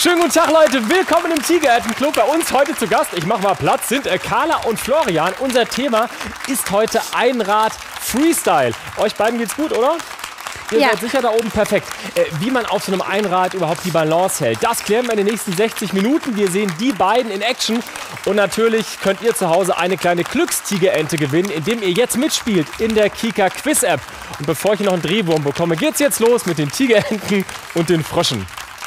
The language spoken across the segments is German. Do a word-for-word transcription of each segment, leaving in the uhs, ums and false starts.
Schönen guten Tag, Leute. Willkommen im Tiergartenclub. Bei uns heute zu Gast, ich mach mal Platz, sind äh, Carla und Florian. Unser Thema ist heute Einrad Freestyle. Euch beiden geht's gut, oder? Ihr Ja. seid sicher da oben, perfekt. Äh, wie man auf so einem Einrad überhaupt die Balance hält, das klären wir in den nächsten sechzig Minuten. Wir sehen die beiden in Action. Und natürlich könnt ihr zu Hause eine kleine Glückstigerente gewinnen, indem ihr jetzt mitspielt in der Kika Quiz App. Und bevor ich noch einen Drehwurm bekomme, geht's jetzt los mit den Tigerenten und den Fröschen.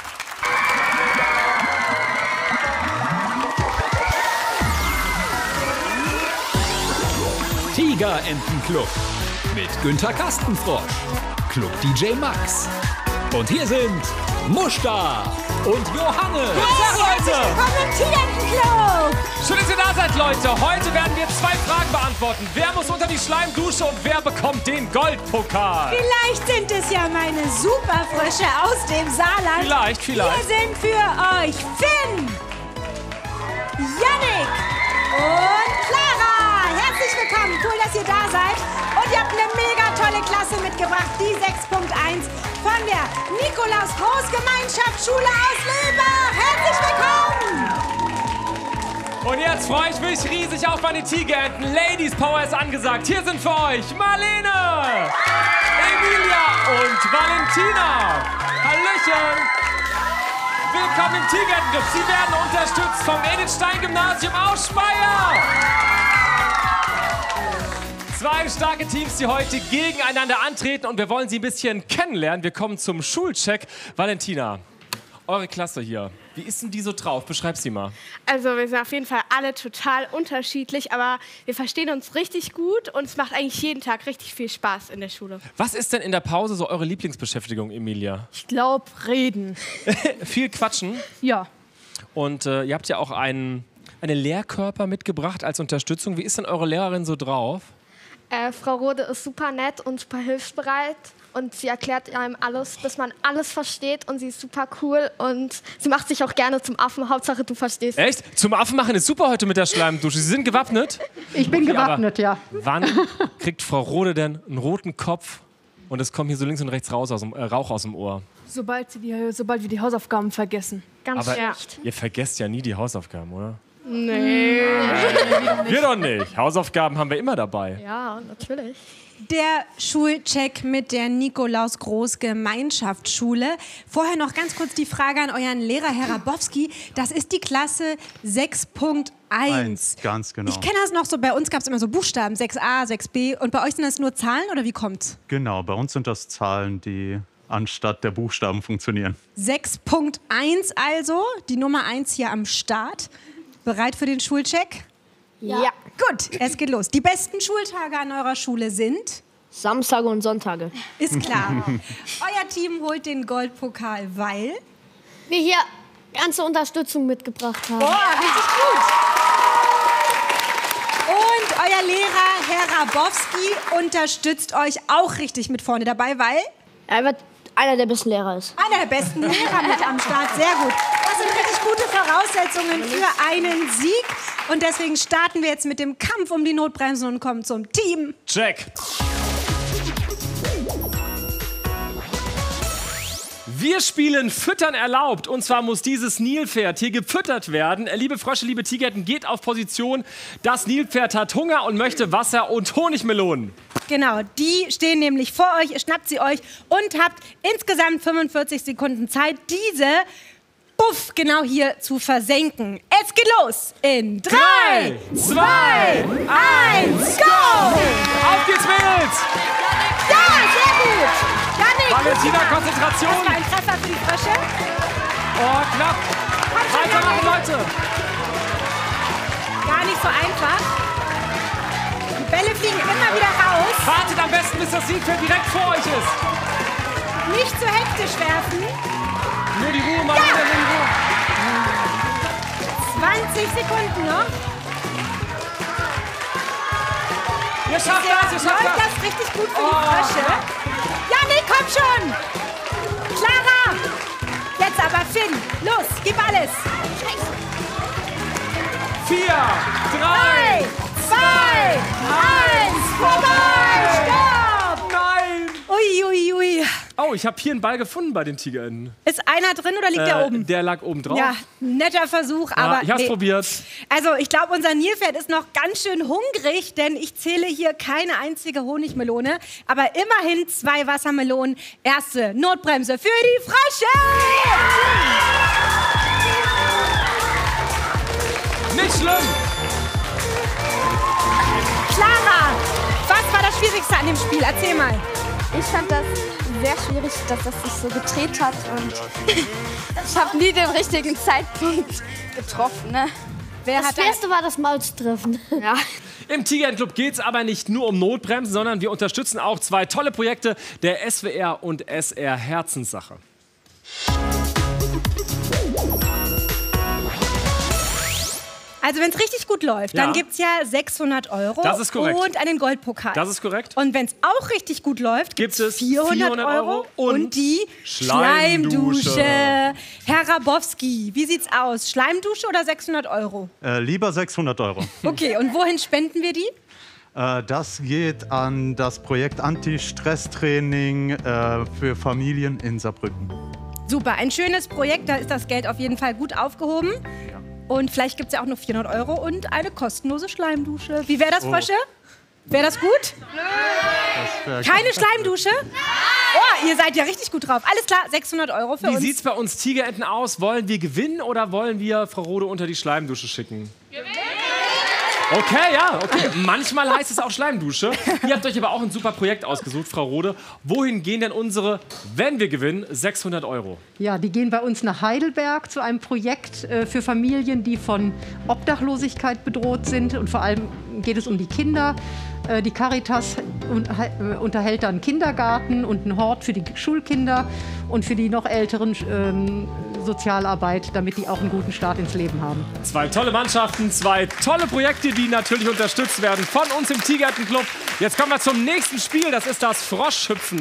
Tigerentenclub mit Günther Kastenfrosch, Club D J Max. Und hier sind Muschta und Johannes. Guten Tag, Leute! Willkommen im Tigerentenclub! Schön, dass ihr da seid, Leute. Heute werden wir zwei Fragen beantworten. Wer muss unter die Schleimdusche und wer bekommt den Goldpokal? Vielleicht sind es ja meine Superfrösche aus dem Saarland. Vielleicht, vielleicht. Hier sind für euch Finn, Yannick und Clara. Herzlich willkommen. Cool, dass ihr da seid. Und ihr habt eine mega tolle Klasse mitgebracht. Die sechs Punkt eins von der Nikolaus Groß Gemeinschaftsschule aus Lebach. Herzlich willkommen. Und jetzt freue ich mich riesig auf meine Tigerenten. Ladies Power ist angesagt. Hier sind für euch Marlene, Emilia und Valentina. Hallöchen. Willkommen im Tigerentenclub. Sie werden unterstützt vom Edith-Stein-Gymnasium aus Speyer. Zwei starke Teams, die heute gegeneinander antreten und wir wollen sie ein bisschen kennenlernen. Wir kommen zum Schulcheck. Valentina, eure Klasse hier, wie ist denn die so drauf? Beschreib sie mal. Also wir sind auf jeden Fall alle total unterschiedlich, aber wir verstehen uns richtig gut und es macht eigentlich jeden Tag richtig viel Spaß in der Schule. Was ist denn in der Pause so eure Lieblingsbeschäftigung, Emilia? Ich glaube, reden. Viel quatschen. Ja. Und äh, ihr habt ja auch einen, einen Lehrkörper mitgebracht als Unterstützung. Wie ist denn eure Lehrerin so drauf? Äh, Frau Rode ist super nett und super hilfsbereit und sie erklärt einem alles, bis man alles versteht und sie ist super cool und sie macht sich auch gerne zum Affen. Hauptsache du verstehst. Echt? Zum Affen machen ist super heute mit der Schleimdusche. Sie sind gewappnet? Ich bin Okay, gewappnet, ja. Wann kriegt Frau Rode denn einen roten Kopf und es kommt hier so links und rechts raus aus dem, äh, Rauch aus dem Ohr? Sobald, sie die, sobald wir die Hausaufgaben vergessen. Ganz Aber schlecht. ihr vergesst ja nie die Hausaufgaben, oder? Nee. Wir doch nicht. Hausaufgaben haben wir immer dabei. Ja, natürlich. Der Schulcheck mit der Nikolaus Groß Gemeinschaftsschule. Vorher noch ganz kurz die Frage an euren Lehrer, Herr Rabowski. Das ist die Klasse sechs Punkt eins. Eins, ganz genau. Ich kenne das noch so, bei uns gab es immer so Buchstaben, sechs a, sechs b. Und bei euch sind das nur Zahlen oder wie kommt's? Genau, bei uns sind das Zahlen, die anstatt der Buchstaben funktionieren. sechs Punkt eins also, die Nummer eins hier am Start. Bereit für den Schulcheck? Ja. Gut, es geht los. Die besten Schultage an eurer Schule sind? Samstage und Sonntage. Ist klar. Euer Team holt den Goldpokal, weil? Wir hier ganze Unterstützung mitgebracht haben. Oh, richtig gut. Und euer Lehrer, Herr Rabowski, unterstützt euch auch richtig mit vorne dabei, weil? Er wird einer der besten Lehrer ist. Einer der besten Lehrer mit am Start. Sehr gut. Das sind richtig gute Voraussetzungen für einen Sieg. Und deswegen starten wir jetzt mit dem Kampf um die Notbremse und kommen zum Team. Check. Wir spielen Füttern erlaubt. Und zwar muss dieses Nilpferd hier gefüttert werden. Liebe Frösche, liebe Tigerenten, geht auf Position. Das Nilpferd hat Hunger und möchte Wasser und Honigmelonen. Genau, die stehen nämlich vor euch. Ihr schnappt sie euch und habt insgesamt fünfundvierzig Sekunden Zeit, diese Buff genau hier zu versenken. Es geht los in drei, zwei, eins, go! Auf geht's, Mädels! Ja, sehr gut! Janik, Valentina, gut gemacht. Konzentration! Das war ein Treffer für die Frösche. Oh, knapp! Komm schon, Weitermachen, Janik. Leute! Gar nicht so einfach. Die Bälle fliegen immer wieder raus. Wartet am besten, bis das Siegfeld direkt vor euch ist. Nicht zu hektisch werfen. Nur die Ruhe, mal wieder in Ruhe. zwanzig Sekunden noch. Ihr schafft das, ihr schafft Läuft das! das richtig gut für Oh. die Frösche. Janik, komm schon! Clara! Jetzt aber Finn. Los, gib alles. Vier, Drei, drei, zwei, eins, vorbei! Stopp! nein! Ui, ui, ui. Oh, Oh, ich habe hier einen Ball gefunden bei den Tigerenten. Ist einer drin oder liegt Äh, der oben? Der lag oben drauf. Ja, netter Versuch, aber Ah, ich hab's nee. probiert. Also ich glaube, unser Nilpferd ist noch ganz schön hungrig, denn ich zähle hier keine einzige Honigmelone, aber immerhin zwei Wassermelonen. Erste Notbremse für die Frösche! Nicht schlimm. Clara, was war das Schwierigste an dem Spiel? Erzähl mal. Ich fand das sehr schwierig, dass das sich so gedreht hat und ich habe nie den richtigen Zeitpunkt getroffen. Ne? Wer Das hat da- Schwerste war das Maul zu treffen. Ja. Im Tigerentenclub geht es aber nicht nur um Notbremsen, sondern wir unterstützen auch zwei tolle Projekte der S W R und S R Herzenssache. Also wenn es richtig gut läuft, Ja. dann gibt es ja sechshundert Euro Das ist korrekt. und einen Goldpokal. Das ist korrekt. Und wenn es auch richtig gut läuft, Gibt gibt es es vierhundert Euro und, und die Schleimdusche. Schleimdusche. Herr Rabowski, wie sieht's aus? Schleimdusche oder sechshundert Euro? Äh, lieber sechshundert Euro. Okay, und wohin spenden wir die? Äh, das geht an das Projekt Anti-Stress-Training äh, für Familien in Saarbrücken. Super, ein schönes Projekt, da ist das Geld auf jeden Fall gut aufgehoben. Und vielleicht gibt es ja auch noch vierhundert Euro und eine kostenlose Schleimdusche. Wie wäre das, Oh. Frösche? Wäre das gut? Das wär- Keine Schleimdusche? Oh, ihr seid ja richtig gut drauf. Alles klar, sechshundert Euro für Wie uns. sieht's bei uns Tigerenten aus? Wollen wir gewinnen oder wollen wir Frau Rode unter die Schleimdusche schicken? Okay, ja, okay. Manchmal heißt es auch Schleimdusche. Ihr habt euch aber auch ein super Projekt ausgesucht, Frau Rode. Wohin gehen denn unsere, wenn wir gewinnen, sechshundert Euro? Ja, die gehen bei uns nach Heidelberg zu einem Projekt äh, für Familien, die von Obdachlosigkeit bedroht sind. Und vor allem geht es um die Kinder. Äh, die Caritas un äh, unterhält dann einen Kindergarten und einen Hort für die Schulkinder und für die noch älteren ähm, Sozialarbeit, damit die auch einen guten Start ins Leben haben. Zwei tolle Mannschaften, zwei tolle Projekte, die natürlich unterstützt werden von uns im Tigerentenclub. Jetzt kommen wir zum nächsten Spiel, das ist das Froschhüpfen.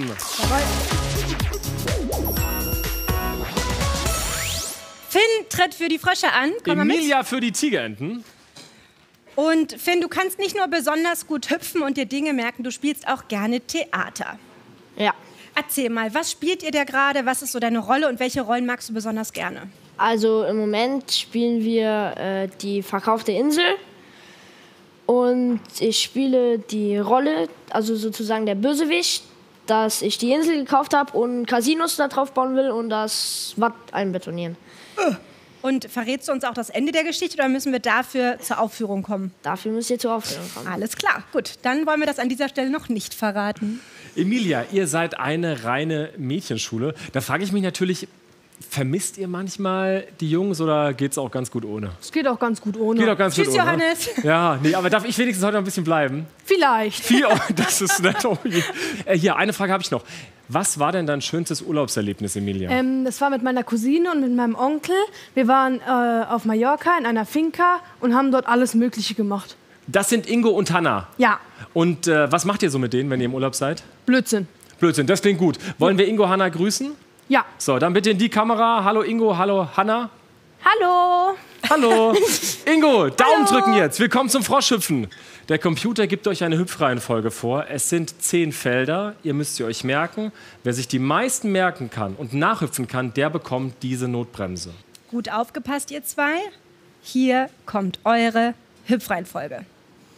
Finn tritt für die Frösche an. Komm mal mit. Emilia für die Tigerenten. Und Finn, du kannst nicht nur besonders gut hüpfen und dir Dinge merken, du spielst auch gerne Theater. Ja. Erzähl mal, was spielt ihr da gerade? Was ist so deine Rolle und welche Rollen magst du besonders gerne? Also im Moment spielen wir äh, die verkaufte Insel. Und ich spiele die Rolle, also sozusagen der Bösewicht, dass ich die Insel gekauft habe und Casinos da drauf bauen will und das Watt einbetonieren. Und verrätst du uns auch das Ende der Geschichte oder müssen wir dafür zur Aufführung kommen? Dafür müsst ihr zur Aufführung kommen. Alles klar, gut. Dann wollen wir das an dieser Stelle noch nicht verraten. Emilia, ihr seid eine reine Mädchenschule. Da frage ich mich natürlich, vermisst ihr manchmal die Jungs oder geht's auch ganz gut ohne? Es geht auch ganz gut ohne. Geht auch ganz Tschüss, gut ohne. Johannes. Ja, nee, aber darf ich wenigstens heute noch ein bisschen bleiben? Vielleicht. Viel, oh, das ist nett. Oh je. Äh, hier, eine Frage habe ich noch. Was war denn dein schönstes Urlaubserlebnis, Emilia? Ähm, das war mit meiner Cousine und mit meinem Onkel. Wir waren äh, auf Mallorca in einer Finca und haben dort alles Mögliche gemacht. Das sind Ingo und Hanna. Ja, Und äh, was macht ihr so mit denen, wenn ihr im Urlaub seid? Blödsinn. Blödsinn, das klingt gut. Wollen wir Ingo, Hanna grüßen? Ja. So, dann bitte in die Kamera. Hallo Ingo, hallo Hanna. Hallo. Hallo. Ingo, Daumen drücken jetzt. Willkommen zum Froschhüpfen. Der Computer gibt euch eine Hüpfreihenfolge vor. Es sind zehn Felder. Ihr müsst sie euch merken. Wer sich die meisten merken kann und nachhüpfen kann, der bekommt diese Notbremse. Gut aufgepasst, ihr zwei. Hier kommt eure Hüpfreihenfolge.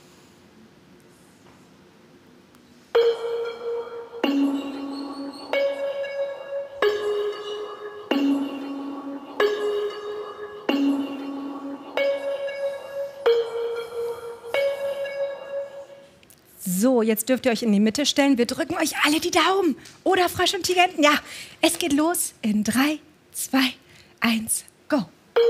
So, jetzt dürft ihr euch in die Mitte stellen. Wir drücken euch alle die Daumen. Oder Frosch und Tigerenten. Ja, es geht los in drei, zwei, eins, go.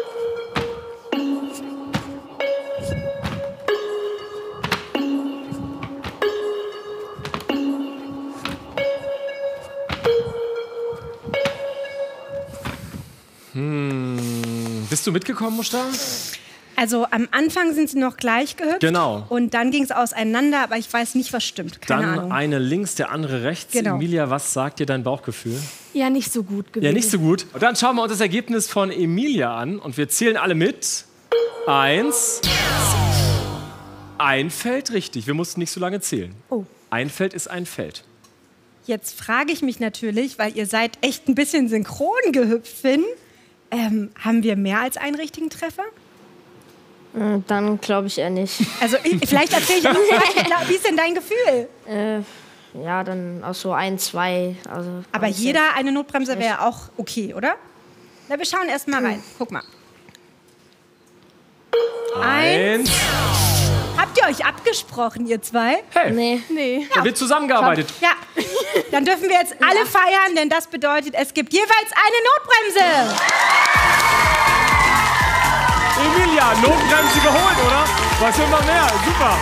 Hm. Bist du mitgekommen, Muster? Also am Anfang sind sie noch gleich gehüpft. Genau. Und dann ging es auseinander, aber ich weiß nicht, was stimmt. Keine Dann Ahnung. eine links, der andere rechts. Genau. Emilia, was sagt dir dein Bauchgefühl? Ja, nicht so gut gewesen. Ja, nicht so gut. Und dann schauen wir uns das Ergebnis von Emilia an und wir zählen alle mit. Eins. Ein Feld, richtig. Wir mussten nicht so lange zählen. Oh. Ein Feld ist ein Feld. Jetzt frage ich mich natürlich, weil ihr seid echt ein bisschen synchron gehüpft, Finn. Ähm, haben wir mehr als einen richtigen Treffer? Äh, Dann glaube ich eher nicht. Also ich, vielleicht erzähle ich auch, wie ist denn dein Gefühl? Äh, ja, dann auch so ein, zwei. Also Aber alles jeder sehr- eine Notbremse wäre auch okay, oder? Na, wir schauen erst mal rein. Guck mal. Eins. Habt ihr euch abgesprochen, ihr zwei? Hey, Nee. Nee. da wird zusammengearbeitet. Ja. Dann dürfen wir jetzt alle feiern, denn das bedeutet, es gibt jeweils eine Notbremse. Emilia, Notbremse geholt, oder? Was will man mehr? Super.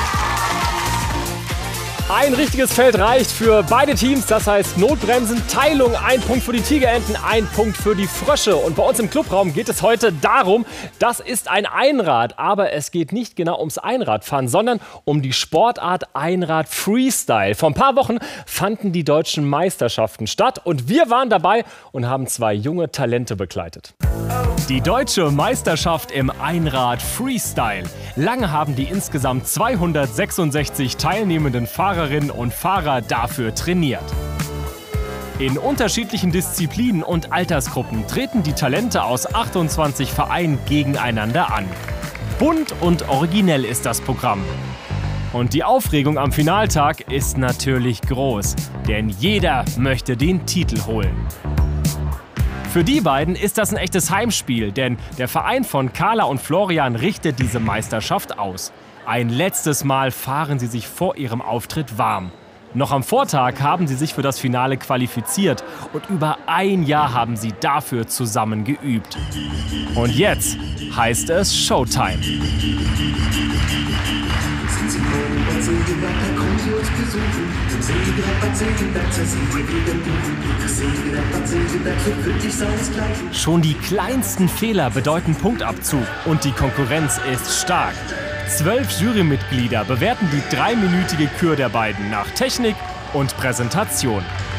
Ein richtiges Feld reicht für beide Teams. Das heißt Notbremsen, Teilung, ein Punkt für die Tigerenten, ein Punkt für die Frösche. Und bei uns im Clubraum geht es heute darum, das ist ein Einrad. Aber es geht nicht genau ums Einradfahren, sondern um die Sportart Einrad Freestyle. Vor ein paar Wochen fanden die deutschen Meisterschaften statt. Und wir waren dabei und haben zwei junge Talente begleitet. Die deutsche Meisterschaft im Einrad Freestyle. Lange haben die insgesamt zweihundertsechsundsechzig teilnehmenden Fahrerinnen und Fahrer dafür trainiert. In unterschiedlichen Disziplinen und Altersgruppen treten die Talente aus achtundzwanzig Vereinen gegeneinander an. Bunt und originell ist das Programm. Und die Aufregung am Finaltag ist natürlich groß, denn jeder möchte den Titel holen. Für die beiden ist das ein echtes Heimspiel, denn der Verein von Carla und Florian richtet diese Meisterschaft aus. Ein letztes Mal fahren sie sich vor ihrem Auftritt warm. Noch am Vortag haben sie sich für das Finale qualifiziert und über ein Jahr haben sie dafür zusammen geübt. Und jetzt heißt es Showtime. Schon die kleinsten Fehler bedeuten Punktabzug und die Konkurrenz ist stark. Zwölf Jurymitglieder bewerten die dreiminütige Kür der beiden nach Technik und Präsentation.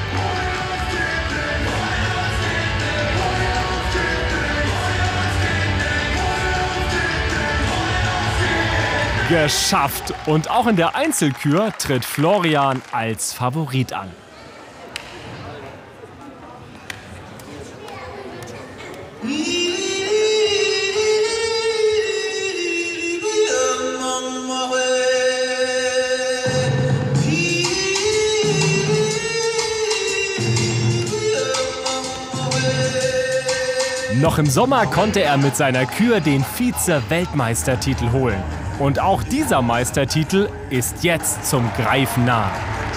Geschafft! Und auch in der Einzelkür tritt Florian als Favorit an. Noch im Sommer konnte er mit seiner Kür den Vize-Weltmeistertitel holen. Und auch dieser Meistertitel ist jetzt zum Greifen nah.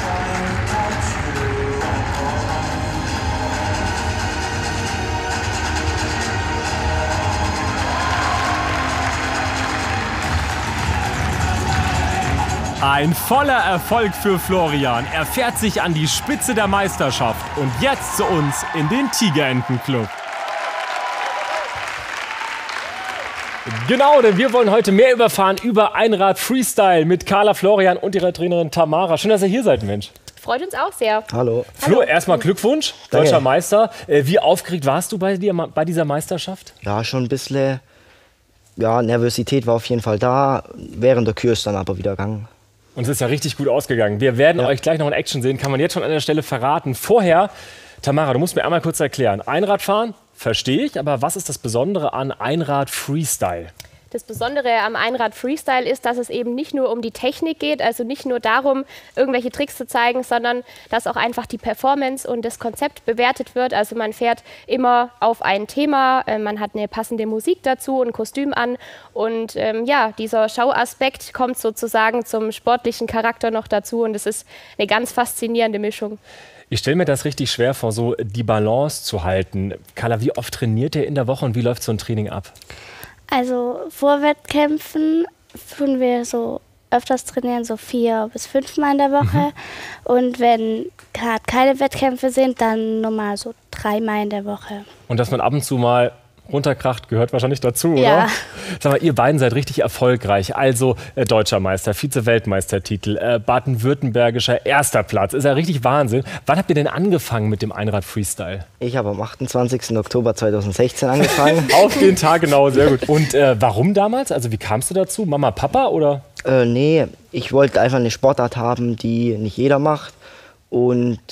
Ein voller Erfolg für Florian. Er fährt sich an die Spitze der Meisterschaft. Und jetzt zu uns in den Tigerentenclub. Genau, denn wir wollen heute mehr überfahren über Einrad Freestyle mit Carla, Florian und ihrer Trainerin Tamara. Schön, dass ihr hier seid, Mensch. Freut uns auch sehr. Hallo. Flo, erstmal Glückwunsch, Danke. deutscher Meister. Äh, Wie aufgeregt warst du bei, dir, bei dieser Meisterschaft? Ja, schon ein bisschen. Ja, Nervosität war auf jeden Fall da. Während der Kür ist dann aber wieder gegangen. Und es ist ja richtig gut ausgegangen. Wir werden Ja. euch gleich noch in Action sehen, kann man jetzt schon an der Stelle verraten. Vorher, Tamara, du musst mir einmal kurz erklären. Einradfahren, verstehe ich, aber was ist das Besondere an Einrad Freestyle? Das Besondere am Einrad Freestyle ist, dass es eben nicht nur um die Technik geht, also nicht nur darum, irgendwelche Tricks zu zeigen, sondern dass auch einfach die Performance und das Konzept bewertet wird. Also man fährt immer auf ein Thema, äh, man hat eine passende Musik dazu, ein Kostüm an und ähm, ja, dieser Schauaspekt kommt sozusagen zum sportlichen Charakter noch dazu und es ist eine ganz faszinierende Mischung. Ich stelle mir das richtig schwer vor, so die Balance zu halten. Carla, wie oft trainiert ihr in der Woche und wie läuft so ein Training ab? Also vor Wettkämpfen tun wir so öfters trainieren, so vier bis fünfmal in der Woche. Mhm. Und wenn gerade keine Wettkämpfe sind, dann normal so dreimal in der Woche. Und dass man ab und zu mal runterkracht, gehört wahrscheinlich dazu, oder? Ja. Sag mal, ihr beiden seid richtig erfolgreich. Also äh, deutscher Meister, Vize-Weltmeistertitel, äh, baden-württembergischer erster Platz. Ist ja richtig Wahnsinn. Wann habt ihr denn angefangen mit dem Einrad Freestyle? Ich habe am achtundzwanzigsten Oktober zweitausendsechzehn angefangen. Auf den Tag genau, sehr gut. Und äh, warum damals? Also wie kamst du dazu? Mama, Papa oder? Äh, nee, ich wollte einfach eine Sportart haben, die nicht jeder macht. Und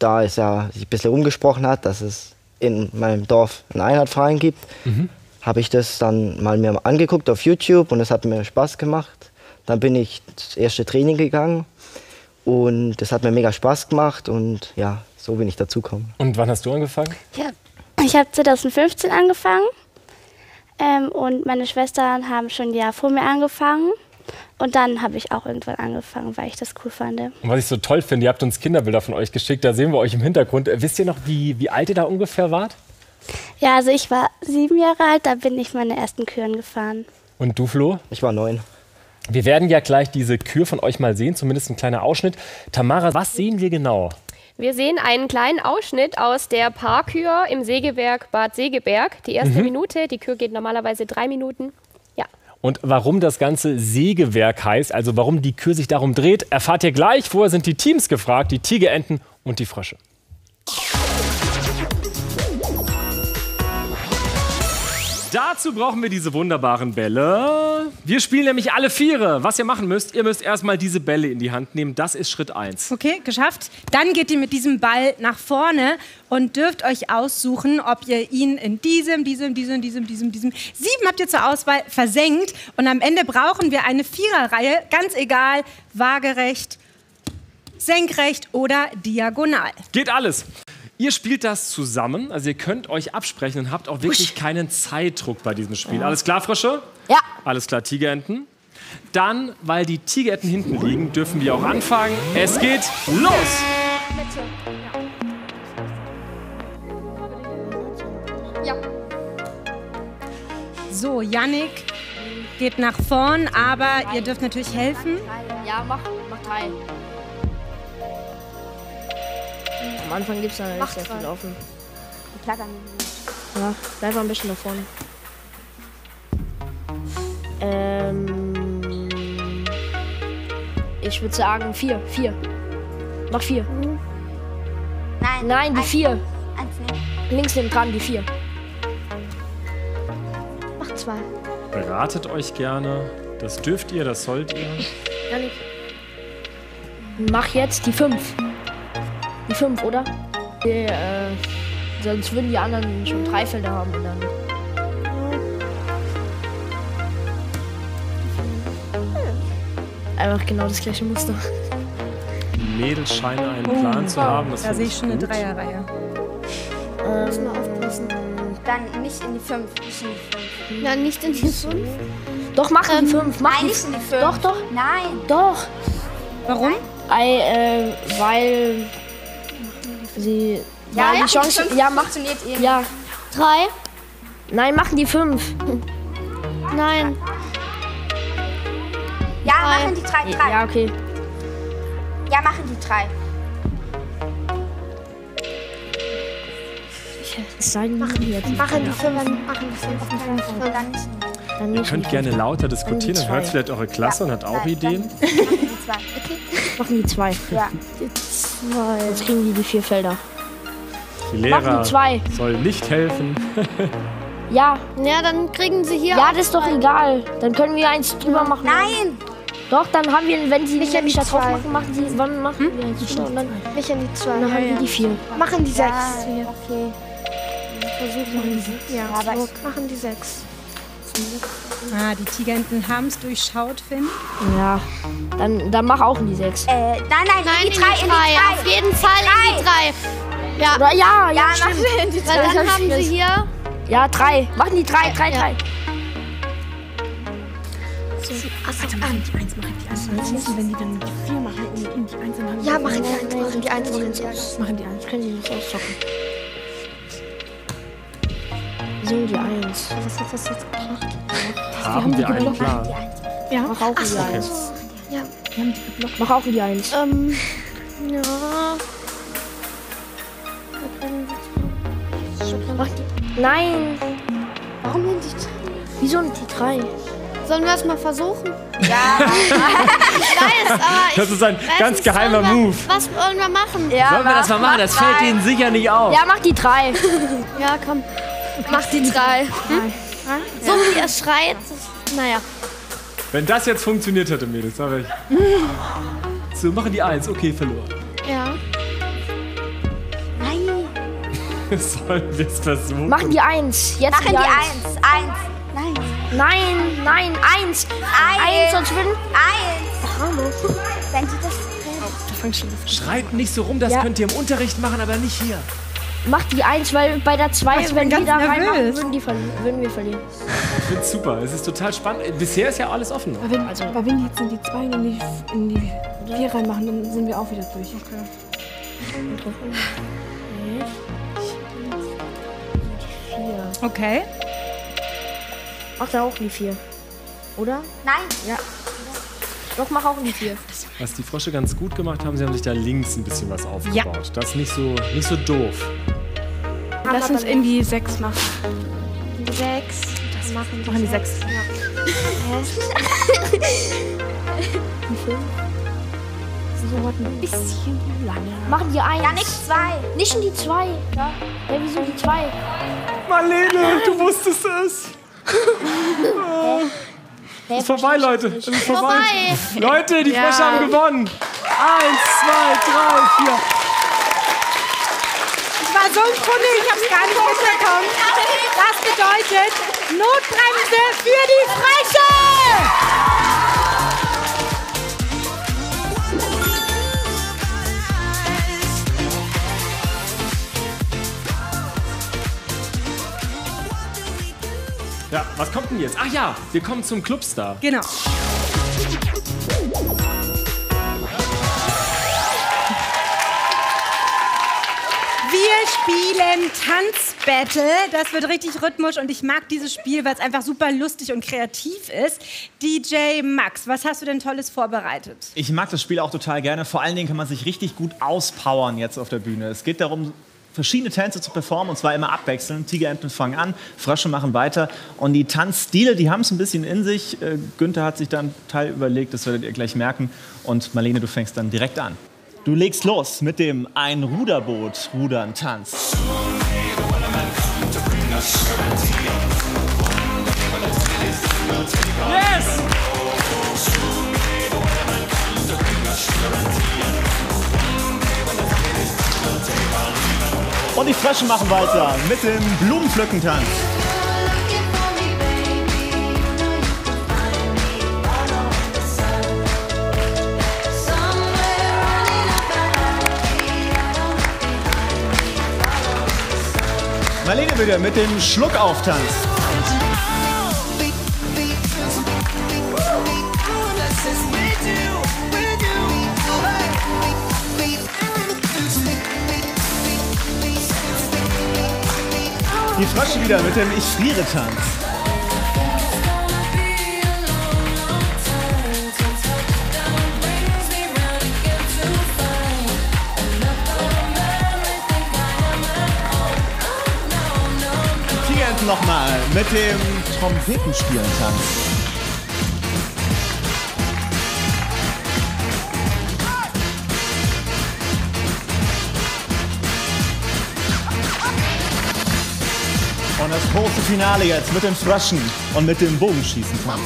da es ja sich ein bisschen umgesprochen hat, dass es in meinem Dorf einen Einheitverein gibt, mhm. habe ich das dann mal mir angeguckt auf YouTube und es hat mir Spaß gemacht. Dann bin ich das erste Training gegangen und es hat mir mega Spaß gemacht und ja, so bin ich dazugekommen. Und wann hast du angefangen? Ja, ich habe zwanzig fünfzehn angefangen ähm, und meine Schwestern haben schon ein Jahr vor mir angefangen. Und dann habe ich auch irgendwann angefangen, weil ich das cool fand. Und was ich so toll finde, ihr habt uns Kinderbilder von euch geschickt, da sehen wir euch im Hintergrund. Wisst ihr noch, wie, wie alt ihr da ungefähr wart? Ja, also ich war sieben Jahre alt, da bin ich meine ersten Kühen gefahren. Und du, Flo? Ich war neun. Wir werden ja gleich diese Kür von euch mal sehen, zumindest ein kleiner Ausschnitt. Tamara, was sehen wir genau? Wir sehen einen kleinen Ausschnitt aus der Paarkür im Sägewerk Bad Segeberg. Die erste mhm. Minute, die Kür geht normalerweise drei Minuten. Ja. Und warum das ganze Sägewerk heißt, also warum die Kür sich darum dreht, erfahrt ihr gleich. Vorher sind die Teams gefragt, die Tigerenten und die Frösche. Dazu brauchen wir diese wunderbaren Bälle. Wir spielen nämlich alle Viere. Was ihr machen müsst, ihr müsst erstmal diese Bälle in die Hand nehmen. Das ist Schritt eins. Okay, geschafft. Dann geht ihr mit diesem Ball nach vorne und dürft euch aussuchen, ob ihr ihn in diesem, diesem, diesem, diesem, diesem, diesem, sieben habt ihr zur Auswahl, versenkt. Und am Ende brauchen wir eine Viererreihe, ganz egal, waagerecht, senkrecht oder diagonal. Geht alles. Ihr spielt das zusammen, also ihr könnt euch absprechen und habt auch wirklich Usch. keinen Zeitdruck bei diesem Spiel. Ja. Alles klar, Frösche? Ja. Alles klar, Tigerenten? Dann, weil die Tigerenten hinten liegen, dürfen wir auch anfangen. Es geht los! Ja. So, Yannick geht nach vorn, aber ihr dürft natürlich helfen. Ja, mach, mach drei. Am Anfang gibt es da nicht sehr viel offen. Ja, bleib mal ein bisschen da vorne. Ähm, ich würde sagen vier, vier. Mach vier. Mhm. Nein. Nein, die eins, vier. Eins nehmen. Links neben dran, die vier. Mach zwei. Beratet euch gerne. Das dürft ihr, das sollt ihr. Janik. Mach jetzt die fünf. Die fünf, oder? Die, äh, sonst würden die anderen schon drei Felder haben und dann. Einfach genau das gleiche Muster. Die Mädels scheinen einen Plan oh, zu haben. Das da sehe ich schon eine Dreierreihe. Ähm, muss man aufpassen. Dann nicht in die fünf. Nicht in die fünf. Ja, nicht in die fünf. Doch, mach in die fünf. Mach Nein, die nicht in die fünf. Doch, doch. Nein. Doch. Warum? I, äh, weil sie. Ja, weil ja, die Chance. die Ja, mach. funktioniert eh nicht. Ja. Drei? Nein, machen die fünf. Nein. Ja, machen die drei. drei. Ja, okay. Ja, machen die drei. Es sei denn, machen die jetzt. Machen die fünf. Machen die fünf. Dann nicht. Dann Ihr nicht könnt gerne lauter diskutieren, dann hört vielleicht eure Klasse Ja. und hat auch Nein, Ideen. Dann machen die zwei. Okay. Machen die zwei. Ja. Die zwei. Jetzt kriegen die die vier Felder. Die Machen Lehrer die zwei. soll nicht helfen. Ja. Ja, dann kriegen sie hier. Ja, das ist doch egal. Dann können wir eins drüber machen. Nein. Doch, dann haben wir, wenn sie Nicht nämlich in da die drauf zwei. machen, machen sie, wann machen Hm? wir eins und dann, Nicht in die zwei. dann haben wir die vier. Machen die Ja, sechs. okay. Versuchen wir die sechs. Ja, Ja, aber so, ich- machen die sechs. Ah, die Tigerenten haben es durchschaut, Finn. Ja, dann, dann mach auch in die sechs. Äh, nein, nein, Nein, in die drei, in die drei. Auf jeden Fall in die drei. Ja, Oder ja, ja, Ja, stimmt. machen wir in die weil drei. dann haben sie hier. Ja, drei. Machen die drei, drei, Ja. drei. Warte mal, die Eins machen die Eins. Wenn die dann die Vier machen und in die Eins, dann haben Ja, machen die eins, machen die eins, machen die eins. machen die Eins. Können die nicht auszocken. So, die eins. Was hat das jetzt gebracht? Haben wir einen Plan? Ja. Mach auch in die eins. Ja. Wir haben die geblockt. Mach auch in die eins. Ähm, ja. Mach die. Nein. Warum denn die drei? Wieso die drei? Sollen wir es mal versuchen? Ja. Ich weiß, aber ich Das ist ein weiß ganz nicht, geheimer sollen wir, Move. Was wollen wir machen? Ja, Sollen wir das mal machen? Das fällt ihnen sicher nicht auf. Ja, mach die drei. Ja, komm. Mach die drei. Hm? So wie er schreit. Naja. Wenn das jetzt funktioniert hätte, Mädels, sag ich. So, machen die Eins. Okay, verloren. Ja. Sollen wir es versuchen? Machen die eins. Jetzt Machen die die eins. eins. Eins. Nein. Nein, nein, eins. Eins, sonst würden... Eins. Hallo. Wenn sie das... Da fängt schon das an. Schreit nicht so rum, das Ja. könnt ihr im Unterricht machen, aber nicht hier. Macht die eins, weil bei der zwei, Ich bin wenn die ganz da reinmachen, nervös. würden, die verli würden wir verlieren. Ich find's super, es ist total spannend. Bisher ist ja alles offen. Aber wenn, also, aber wenn die jetzt in die zwei und in die, in die vier reinmachen, dann sind wir auch wieder durch. Okay. Okay. Mach da auch die vier. Oder? Nein. Ja. Doch, mach auch die vier. Was die Frösche ganz gut gemacht haben, sie haben sich da links ein bisschen was aufgebaut. Das ist nicht so, nicht so doof. Lass uns in die sechs machen. Sechs. Das machen Machen die sechs. Ja. Das dauert ein bisschen lange. Machen die eins. Ja, nicht zwei. Nicht in die zwei. Ja, ja wieso die zwei? Marlene, du wusstest es. Hä, Es ist vorbei, Leute. Es ist vorbei. Vorbei. Leute, die Ja. Frösche haben gewonnen. Eins, zwei, drei, vier. Ich war so im Tunnel, ich hab's gar nicht mitbekommen. Das bedeutet Notbremse für die Frösche! Ja, was kommt denn jetzt? Ach ja, wir kommen zum Clubstar. Genau. Wir spielen Tanzbattle. Das wird richtig rhythmisch und ich mag dieses Spiel, weil es einfach super lustig und kreativ ist. D J Max, was hast du denn Tolles vorbereitet? Ich mag das Spiel auch total gerne. Vor allen Dingen kann man sich richtig gut auspowern jetzt auf der Bühne. Es geht darum, verschiedene Tänze zu performen und zwar immer abwechselnd. Tigerenten fangen an, Frösche machen weiter und die Tanzstile, die haben es ein bisschen in sich. Äh, Günther hat sich da einen Teil überlegt, das werdet ihr gleich merken. Und Marlene, du fängst dann direkt an. Du legst los mit dem Ein-Ruderboot-Rudern-Tanz. Yes! Und die Frösche machen weiter mit dem Blumenpflückentanz. Marlene bitte mit dem Schluckauftanz. Die Frösche wieder mit dem Ich friere Tanz. Die Tigerenten nochmal mit dem Trompetenspielen-Tanz. Und das große Finale jetzt mit den Fröschen und mit dem Bogenschießen-Tanz.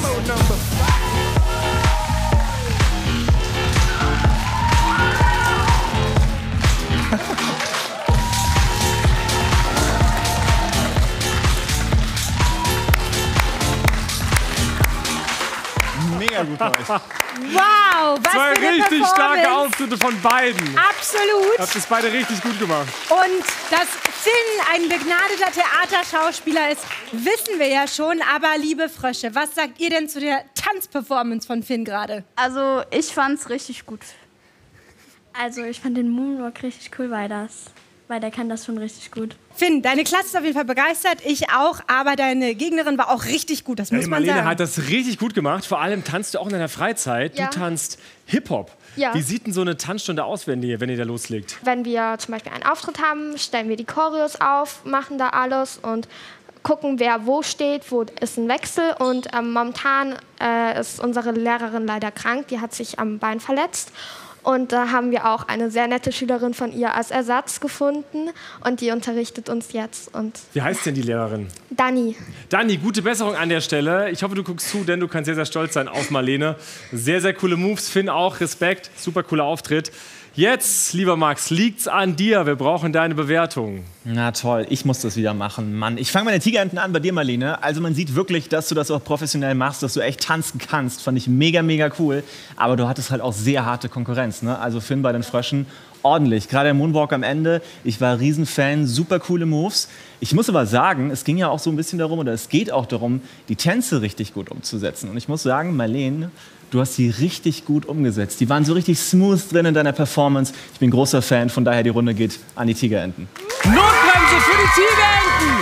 Mega gut bei euch. Wow, was Zwei für eine richtig starke Performance. Auftritte von beiden. Absolut. Habt es beide richtig gut gemacht. Und dass Finn ein begnadeter Theaterschauspieler ist, wissen wir ja schon. Aber liebe Frösche, was sagt ihr denn zu der Tanzperformance von Finn gerade? Also, ich fand's richtig gut. Also, ich fand den Moonwalk richtig cool, weil das, weil der kann das schon richtig gut. Finn, deine Klasse ist auf jeden Fall begeistert, ich auch, aber deine Gegnerin war auch richtig gut, das muss Hey, man Marlene sagen. hat das richtig gut gemacht. Vor allem tanzt du auch in deiner Freizeit. Ja. Du tanzt Hip-Hop. Ja. Wie sieht denn so eine Tanzstunde aus, wenn ihr, wenn ihr da loslegt? Wenn wir zum Beispiel einen Auftritt haben, stellen wir die Choreos auf, machen da alles und gucken, wer wo steht, wo ist ein Wechsel. Und ähm, momentan äh, ist unsere Lehrerin leider krank, die hat sich am Bein verletzt. Und da haben wir auch eine sehr nette Schülerin von ihr als Ersatz gefunden und die unterrichtet uns jetzt. Und Wie heißt denn die Lehrerin? Dani. Dani, gute Besserung an der Stelle. Ich hoffe, du guckst zu, denn du kannst sehr, sehr stolz sein auf Marlene. Sehr, sehr coole Moves. Finn auch, Respekt. Super cooler Auftritt. Jetzt, lieber Max, liegt's an dir. Wir brauchen deine Bewertung. Na toll, ich muss das wieder machen, Mann. Ich fange meine Tigerenten an bei dir, Marlene. Also man sieht wirklich, dass du das auch professionell machst, dass du echt tanzen kannst. Fand ich mega, mega cool. Aber du hattest halt auch sehr harte Konkurrenz, ne? Also Finn bei den Fröschen, ordentlich. Gerade der Moonwalk am Ende. Ich war Riesenfan, super coole Moves. Ich muss aber sagen, es ging ja auch so ein bisschen darum, oder es geht auch darum, die Tänze richtig gut umzusetzen. Und ich muss sagen, Marlene, du hast sie richtig gut umgesetzt. Die waren so richtig smooth drin in deiner Performance. Ich bin großer Fan, von daher die Runde geht an die Tigerenten. Notbremse für die Tigerenten!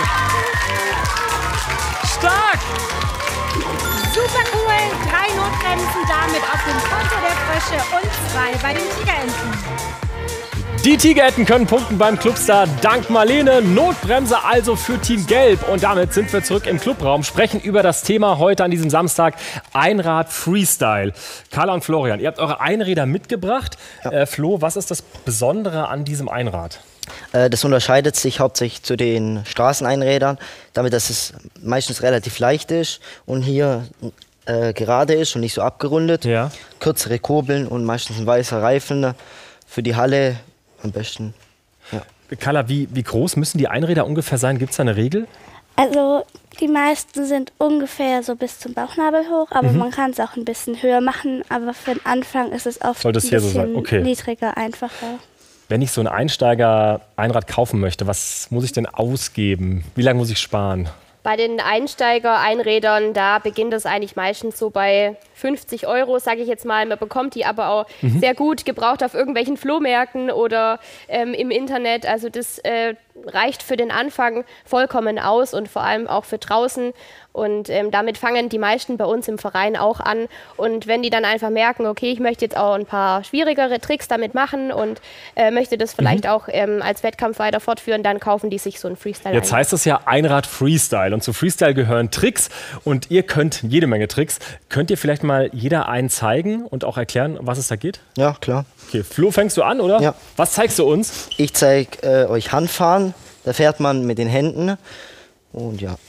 Stark! Super cool. Drei Notbremsen damit auf dem Konto der Frösche und zwei bei den Tigerenten. Die Tigerenten können punkten beim Clubstar dank Marlene. Notbremse also für Team Gelb. Und damit sind wir zurück im Clubraum, sprechen über das Thema heute an diesem Samstag, Einrad Freestyle. Carla und Florian, ihr habt eure Einräder mitgebracht. Ja. Äh, Flo, was ist das Besondere an diesem Einrad? Äh, das unterscheidet sich hauptsächlich zu den Straßeneinrädern, damit dass es meistens relativ leicht ist und hier äh, gerade ist und nicht so abgerundet. Ja. Kürzere Kurbeln und meistens ein weißer Reifen für die Halle. Am besten, ja. Carla, wie, wie groß müssen die Einräder ungefähr sein? Gibt es da eine Regel? Also die meisten sind ungefähr so bis zum Bauchnabel hoch, aber mhm. man kann es auch ein bisschen höher machen. Aber für den Anfang ist es oft Soll das ein hier bisschen so sein? Okay. niedriger, einfacher. Wenn ich so ein Einsteiger-Einrad kaufen möchte, was muss ich denn ausgeben? Wie lange muss ich sparen? Bei den Einsteiger-Einrädern, da beginnt es eigentlich meistens so bei fünfzig Euro, sage ich jetzt mal. Man bekommt die aber auch mhm. sehr gut gebraucht auf irgendwelchen Flohmärkten oder ähm, im Internet. Also das äh, reicht für den Anfang vollkommen aus und vor allem auch für draußen. Und ähm, damit fangen die meisten bei uns im Verein auch an. Und wenn die dann einfach merken, okay, ich möchte jetzt auch ein paar schwierigere Tricks damit machen und äh, möchte das vielleicht mhm. auch ähm, als Wettkampf weiter fortführen, dann kaufen die sich so einen Freestyle. Jetzt heißt es ja Einrad Freestyle. Und zu Freestyle gehören Tricks. Und ihr könnt jede Menge Tricks. Könnt ihr vielleicht mal jeder einen zeigen und auch erklären, was es da geht? Ja, klar. Okay, Flo, fängst du an, oder? Ja. Was zeigst du uns? Ich zeige äh, euch Handfahren. Da fährt man mit den Händen. Und ja.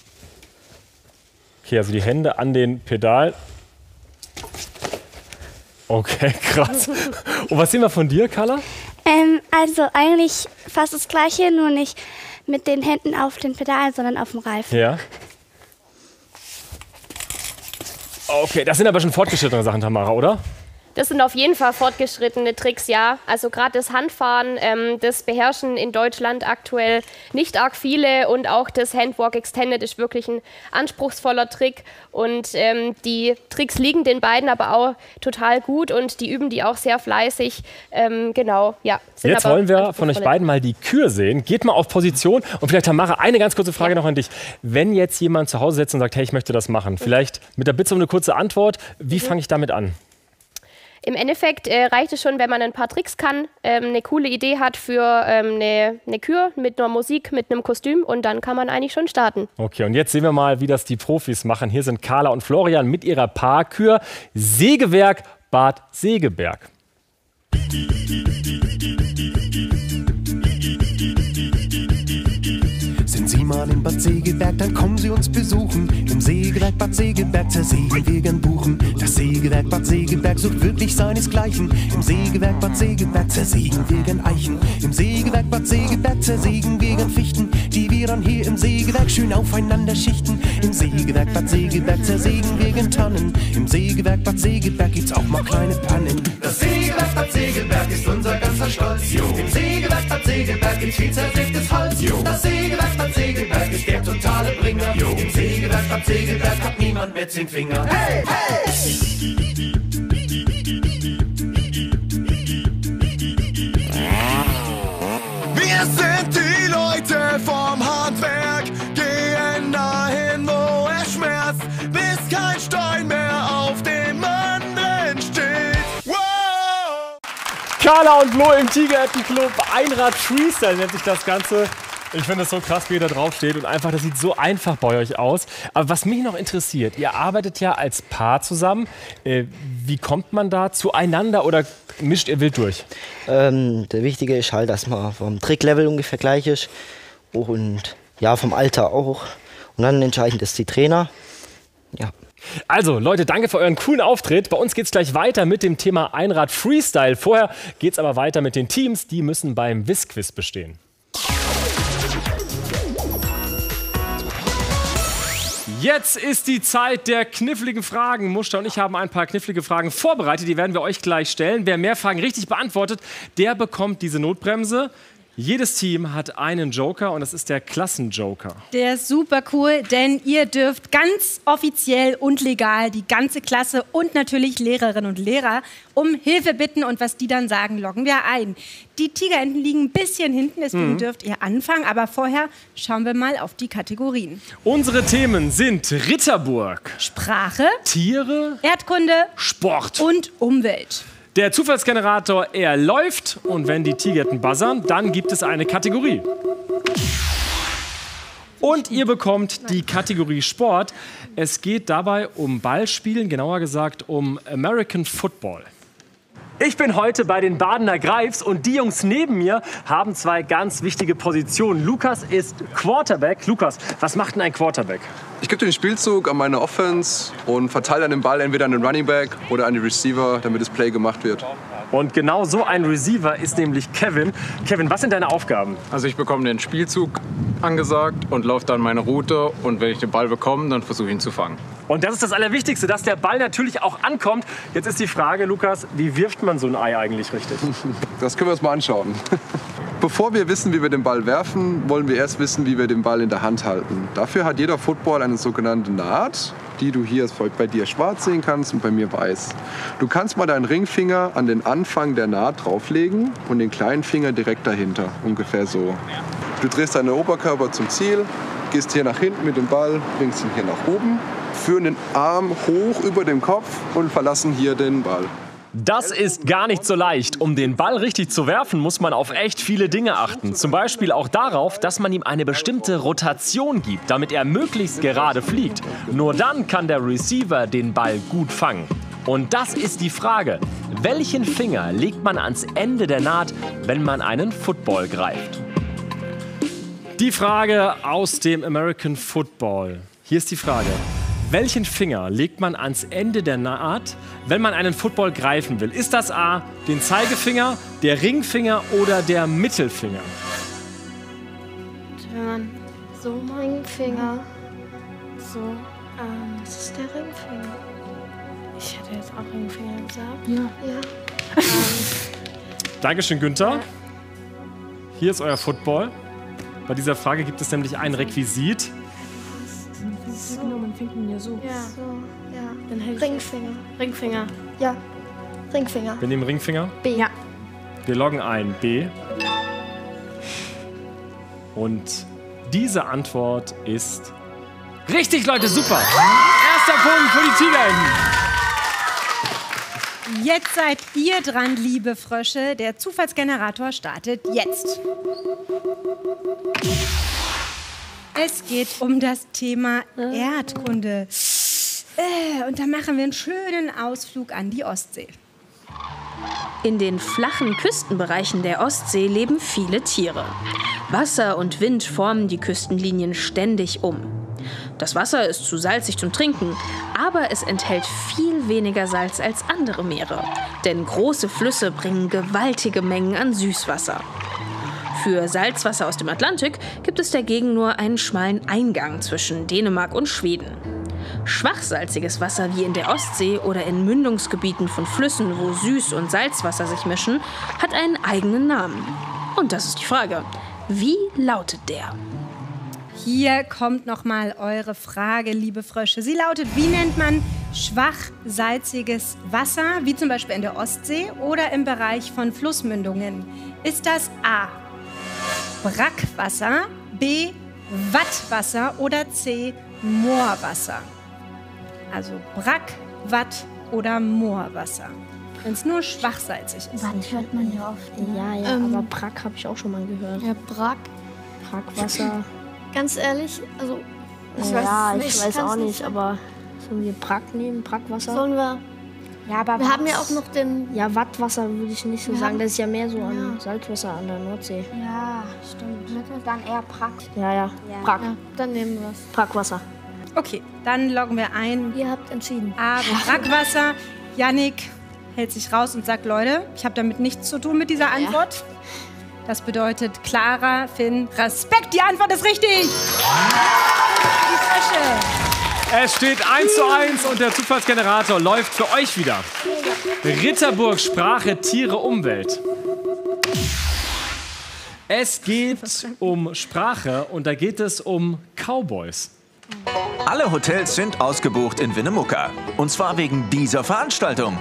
Okay, also die Hände an den Pedal. Okay, krass. Und was sehen wir von dir, Carla? Ähm, also eigentlich fast das Gleiche, nur nicht mit den Händen auf den Pedalen, sondern auf dem Reifen. Ja. Okay, das sind aber schon fortgeschrittene Sachen, Tamara, oder? Das sind auf jeden Fall fortgeschrittene Tricks, ja. Also gerade das Handfahren, ähm, das beherrschen in Deutschland aktuell nicht arg viele. Und auch das Handwalk Extended ist wirklich ein anspruchsvoller Trick. Und ähm, die Tricks liegen den beiden aber auch total gut und die üben die auch sehr fleißig. Ähm, genau, ja. Jetzt wollen wir von euch beiden mal die Kür sehen. Geht mal auf Position. Und vielleicht, Tamara, eine ganz kurze Frage ja. noch an dich. Wenn jetzt jemand zu Hause sitzt und sagt, hey, ich möchte das machen, vielleicht mit der Bitte um eine kurze Antwort, wie mhm. fange ich damit an? Im Endeffekt äh, reicht es schon, wenn man ein paar Tricks kann, ähm, eine coole Idee hat für ähm, eine, eine Kür mit einer Musik, mit einem Kostüm und dann kann man eigentlich schon starten. Okay, und jetzt sehen wir mal, wie das die Profis machen. Hier sind Carla und Florian mit ihrer Paarkür Sägewerk Bad Segeberg. Sind Sie mal in Bad Segeberg, dann kommen Sie uns besuchen. Im Sägewerk Bad Segeberg zersägen wir gern Buchen. Das Sägewerk Bad Segeberg sucht wirklich seinesgleichen. Im Sägewerk Bad Segeberg zersägen wir gern Eichen. Im Sägewerk Bad Segeberg zersägen wir gern Fichten, die wir dann hier im Sägewerk schön aufeinander schichten. Im Sägewerk Bad Segeberg zersägen wir gern Tannen. Im Sägewerk Bad Segeberg gibt's auch mal kleine Pannen. Das Sägewerk Bad Segeberg ist unser ganzer Stolz. Jo. Im Sägewerk Bad Segeberg gibt's viel zersägtes Holz. Jo. Das Sägewerk Bad Segeberg ist der totale Bringer. Jo. Im Sägewerk Bad Segeberg hat niemand mehr zehn Finger. Hey, hey! Wir sind die Leute vom Handwerk, gehen dahin, wo es schmerzt, bis kein Stein mehr auf dem anderen steht. Wow! Carla und Flo im Tigerentenclub. Einrad Freestyle nennt sich das Ganze. Ich finde es so krass, wie ihr da drauf steht und einfach, das sieht so einfach bei euch aus. Aber was mich noch interessiert, ihr arbeitet ja als Paar zusammen. Äh, wie kommt man da zueinander oder mischt ihr wild durch? Ähm, der Wichtige ist halt, dass man vom Tricklevel ungefähr gleich ist und ja, vom Alter auch. Und dann entscheidend ist die Trainer. Ja. Also, Leute, danke für euren coolen Auftritt. Bei uns geht es gleich weiter mit dem Thema Einrad Freestyle. Vorher geht es aber weiter mit den Teams. Die müssen beim Whiz-Quiz bestehen. Jetzt ist die Zeit der kniffligen Fragen. Muster und ich haben ein paar knifflige Fragen vorbereitet. Die werden wir euch gleich stellen. Wer mehr Fragen richtig beantwortet, der bekommt diese Notbremse. Jedes Team hat einen Joker und das ist der Klassenjoker. Der ist super cool, denn ihr dürft ganz offiziell und legal die ganze Klasse und natürlich Lehrerinnen und Lehrer um Hilfe bitten. Und was die dann sagen, loggen wir ein. Die Tigerenten liegen ein bisschen hinten, deswegen Mhm. dürft ihr anfangen. Aber vorher schauen wir mal auf die Kategorien. Unsere Themen sind Ritterburg, Sprache, Tiere, Erdkunde, Sport und Umwelt. Der Zufallsgenerator, er läuft und wenn die Tigerenten buzzern, dann gibt es eine Kategorie. Und ihr bekommt die Kategorie Sport. Es geht dabei um Ballspielen, genauer gesagt um American Football. Ich bin heute bei den Badener Greifs und die Jungs neben mir haben zwei ganz wichtige Positionen. Lukas ist Quarterback. Lukas, was macht denn ein Quarterback? Ich gebe den Spielzug an meine Offense und verteile dann den Ball entweder an den Running Back oder an den Receiver, damit das Play gemacht wird. Und genau so ein Receiver ist nämlich Kevin. Kevin, was sind deine Aufgaben? Also ich bekomme den Spielzug angesagt und laufe dann meine Route. Und wenn ich den Ball bekomme, dann versuche ich ihn zu fangen. Und das ist das Allerwichtigste, dass der Ball natürlich auch ankommt. Jetzt ist die Frage, Lukas, wie wirft man so ein Ei eigentlich richtig? Das können wir uns mal anschauen. Bevor wir wissen, wie wir den Ball werfen, wollen wir erst wissen, wie wir den Ball in der Hand halten. Dafür hat jeder Football eine sogenannte Naht, die du hier bei dir schwarz sehen kannst und bei mir weiß. Du kannst mal deinen Ringfinger an den Anfang der Naht drauflegen und den kleinen Finger direkt dahinter, ungefähr so. Du drehst deinen Oberkörper zum Ziel, gehst hier nach hinten mit dem Ball, bringst ihn hier nach oben, führen den Arm hoch über dem Kopf und verlassen hier den Ball. Das ist gar nicht so leicht. Um den Ball richtig zu werfen, muss man auf echt viele Dinge achten. Zum Beispiel auch darauf, dass man ihm eine bestimmte Rotation gibt, damit er möglichst gerade fliegt. Nur dann kann der Receiver den Ball gut fangen. Und das ist die Frage, welchen Finger legt man ans Ende der Naht, wenn man einen Football greift? Die Frage aus dem American Football. Hier ist die Frage. Welchen Finger legt man ans Ende der Naht, wenn man einen Football greifen will? Ist das A, den Zeigefinger, der Ringfinger oder der Mittelfinger? Wenn man so Ringfinger, so, ähm, das ist der Ringfinger. Ich hätte jetzt auch Ringfinger gesagt. Ja. Ja. ähm, Dankeschön, Günther. Hier ist euer Football. Bei dieser Frage gibt es nämlich ein Requisit. Genau, man fängt ihn ja so. Ja. So, ja. Dann hält ich- Ringfinger. Ringfinger. Ja. Ringfinger. Wir nehmen Ringfinger. B. Ja. Wir loggen ein B. Und diese Antwort ist richtig, Leute, super. Erster Punkt für die Tigerenten. Jetzt seid ihr dran, liebe Frösche. Der Zufallsgenerator startet jetzt. Es geht um das Thema Erdkunde. Äh, und da machen wir einen schönen Ausflug an die Ostsee. In den flachen Küstenbereichen der Ostsee leben viele Tiere. Wasser und Wind formen die Küstenlinien ständig um. Das Wasser ist zu salzig zum Trinken, aber es enthält viel weniger Salz als andere Meere. Denn große Flüsse bringen gewaltige Mengen an Süßwasser. Für Salzwasser aus dem Atlantik gibt es dagegen nur einen schmalen Eingang zwischen Dänemark und Schweden. Schwachsalziges Wasser wie in der Ostsee oder in Mündungsgebieten von Flüssen, wo Süß- und Salzwasser sich mischen, hat einen eigenen Namen. Und das ist die Frage, wie lautet der? Hier kommt nochmal eure Frage, liebe Frösche. Sie lautet, wie nennt man schwachsalziges Wasser, wie zum Beispiel in der Ostsee oder im Bereich von Flussmündungen? Ist das A, Brackwasser, B, Wattwasser oder C, Moorwasser? Also Brack, Watt oder Moorwasser. Wenn es nur schwachsalzig ist. Watt hört man ja oft. Ja, ja, Ähm, aber Brack habe ich auch schon mal gehört. Ja, Brack. Brackwasser. Ganz ehrlich, also ich ja, weiß es nicht. ich weiß kann's auch nicht nicht, sagen. aber sollen wir Brack nehmen, Brackwasser? Sollen wir? Ja, aber Wir Watt- haben ja auch noch den. Ja, Wattwasser würde ich nicht so Wir sagen. haben- Das ist ja mehr so an Ja. Salzwasser an der Nordsee. Ja, stimmt. Dann eher Brack. Ja, ja. Ja. Brack. Ja, dann nehmen wir es. Brackwasser. Okay, dann loggen wir ein. Ihr habt entschieden. A wie Brackwasser. Yannick hält sich raus und sagt, Leute, ich habe damit nichts zu tun mit dieser Antwort. Das bedeutet, Clara, Finn, Respekt, die Antwort ist richtig. Die Flasche. Es steht eins zu eins und der Zufallsgenerator läuft für euch wieder. Ritterburg, Sprache, Tiere, Umwelt. Es geht um Sprache und da geht es um Cowboys. Alle Hotels sind ausgebucht in Winnemucca. Und zwar wegen dieser Veranstaltung.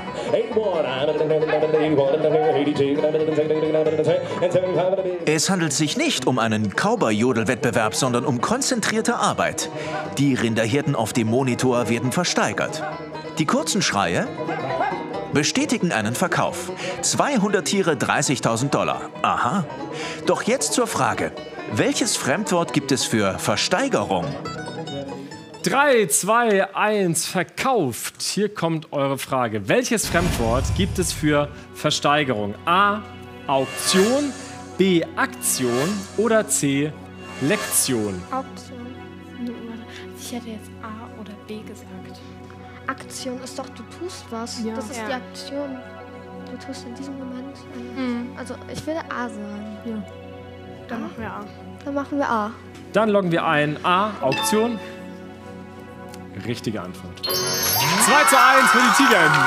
Es handelt sich nicht um einen Cowboy-Jodel-Wettbewerb, sondern um konzentrierte Arbeit. Die Rinderhirten auf dem Monitor werden versteigert. Die kurzen Schreie bestätigen einen Verkauf. zweihundert Tiere, dreißigtausend Dollar. Aha. Doch jetzt zur Frage. Welches Fremdwort gibt es für Versteigerung? drei, zwei, eins, verkauft. Hier kommt eure Frage. Welches Fremdwort gibt es für Versteigerung? A. Auktion, B. Aktion oder C. Lektion? Auktion. Ich hätte jetzt A oder B gesagt. Aktion ist doch, du tust was. Ja. Das ist Ja. die Aktion. Du tust in diesem Moment. eine- Mhm. Also ich würde A sagen. Ja. Dann machen wir A. Dann machen wir A. Dann loggen wir ein. A. Auktion. Richtige Antwort. zwei zu eins für die Tigerenten.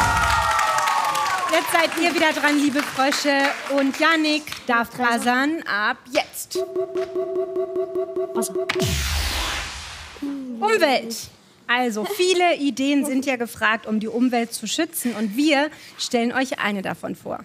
Jetzt seid ihr wieder dran, liebe Frösche. Und Yannick darf buzzern ab jetzt. Umwelt. Also, viele Ideen sind ja gefragt, um die Umwelt zu schützen. Und wir stellen euch eine davon vor.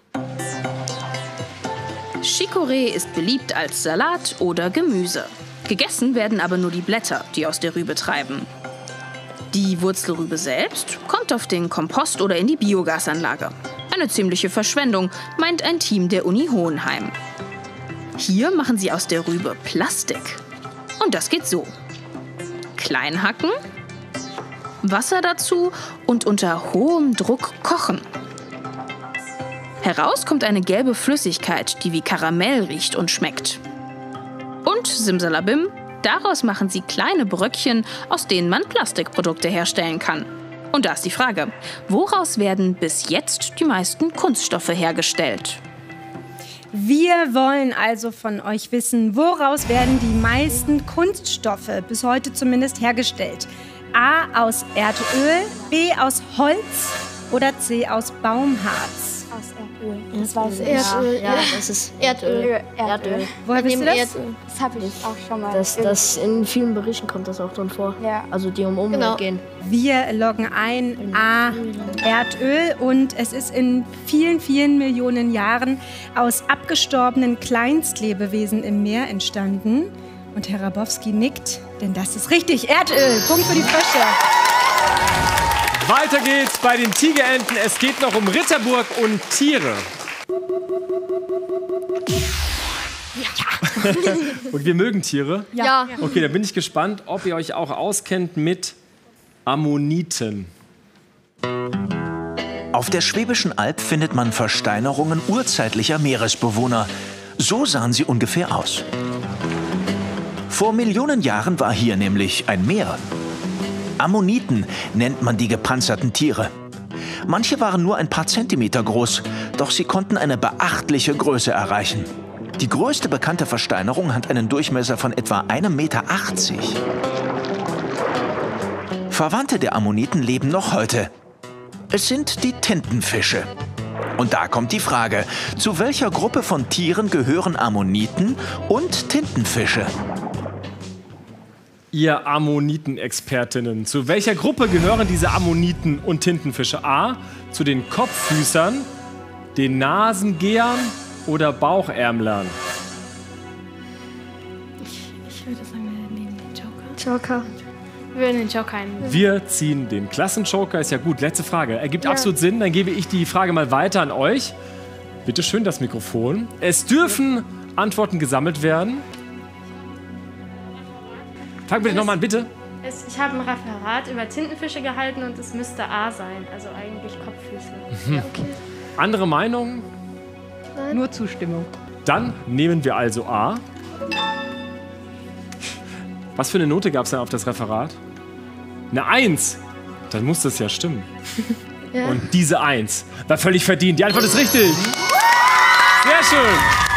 Chicorée ist beliebt als Salat oder Gemüse. Gegessen werden aber nur die Blätter, die aus der Rübe treiben. Die Wurzelrübe selbst kommt auf den Kompost oder in die Biogasanlage. Eine ziemliche Verschwendung, meint ein Team der Uni Hohenheim. Hier machen sie aus der Rübe Plastik. Und das geht so. Klein hacken, Wasser dazu und unter hohem Druck kochen. Heraus kommt eine gelbe Flüssigkeit, die wie Karamell riecht und schmeckt. Und simsalabim, daraus machen sie kleine Bröckchen, aus denen man Plastikprodukte herstellen kann. Und da ist die Frage, woraus werden bis jetzt die meisten Kunststoffe hergestellt? Wir wollen also von euch wissen, woraus werden die meisten Kunststoffe bis heute zumindest hergestellt? A aus Erdöl, B aus Holz oder C aus Baumharz? Aus Erdöl. Das weiß ich. Erdöl, ja, ja. das ist Erdöl. Erdöl. Woher wisst ihr das? Erdöl. Das habe ich auch schon mal. Das, das in vielen Berichten kommt das auch drin vor. Ja. Also die um Umwelt Genau. gehen. Wir loggen ein A, Erdöl, und es ist in vielen, vielen Millionen Jahren aus abgestorbenen Kleinstlebewesen im Meer entstanden. Und Herr Rabowski nickt, denn das ist richtig, Erdöl. Punkt für die Frösche. Weiter geht's bei den Tigerenten. Es geht noch um Ritterburg und Tiere. Und wir mögen Tiere? Ja. Okay, da bin ich gespannt, ob ihr euch auch auskennt mit Ammoniten. Auf der Schwäbischen Alb findet man Versteinerungen urzeitlicher Meeresbewohner. So sahen sie ungefähr aus. Vor Millionen Jahren war hier nämlich ein Meer. Ammoniten nennt man die gepanzerten Tiere. Manche waren nur ein paar Zentimeter groß, doch sie konnten eine beachtliche Größe erreichen. Die größte bekannte Versteinerung hat einen Durchmesser von etwa einem Meter achtzig. Verwandte der Ammoniten leben noch heute. Es sind die Tintenfische. Und da kommt die Frage, zu welcher Gruppe von Tieren gehören Ammoniten und Tintenfische? Ihr Ammoniten-Expertinnen, zu welcher Gruppe gehören diese Ammoniten und Tintenfische? A, zu den Kopffüßern, den Nasengehern oder Bauchärmlern? Ich würde sagen, wir nehmen den Joker. Joker. Wir würden den Joker einnehmen. Wir ziehen den Klassenjoker. Ist ja gut. Letzte Frage. Ergibt Ja. absolut Sinn. Dann gebe ich die Frage mal weiter an euch. Bitte schön das Mikrofon. Es dürfen Antworten gesammelt werden. Fang bitte nochmal an, bitte. Es, ich habe ein Referat über Tintenfische gehalten und es müsste A sein, also eigentlich Kopffüße. Mhm. Ja, okay. Andere Meinung? Nur Zustimmung. Dann nehmen wir also A. Was für eine Note gab es denn auf das Referat? Eine Eins. Dann muss das ja stimmen. Ja. Und diese Eins war völlig verdient. Die Antwort ist richtig. Sehr schön.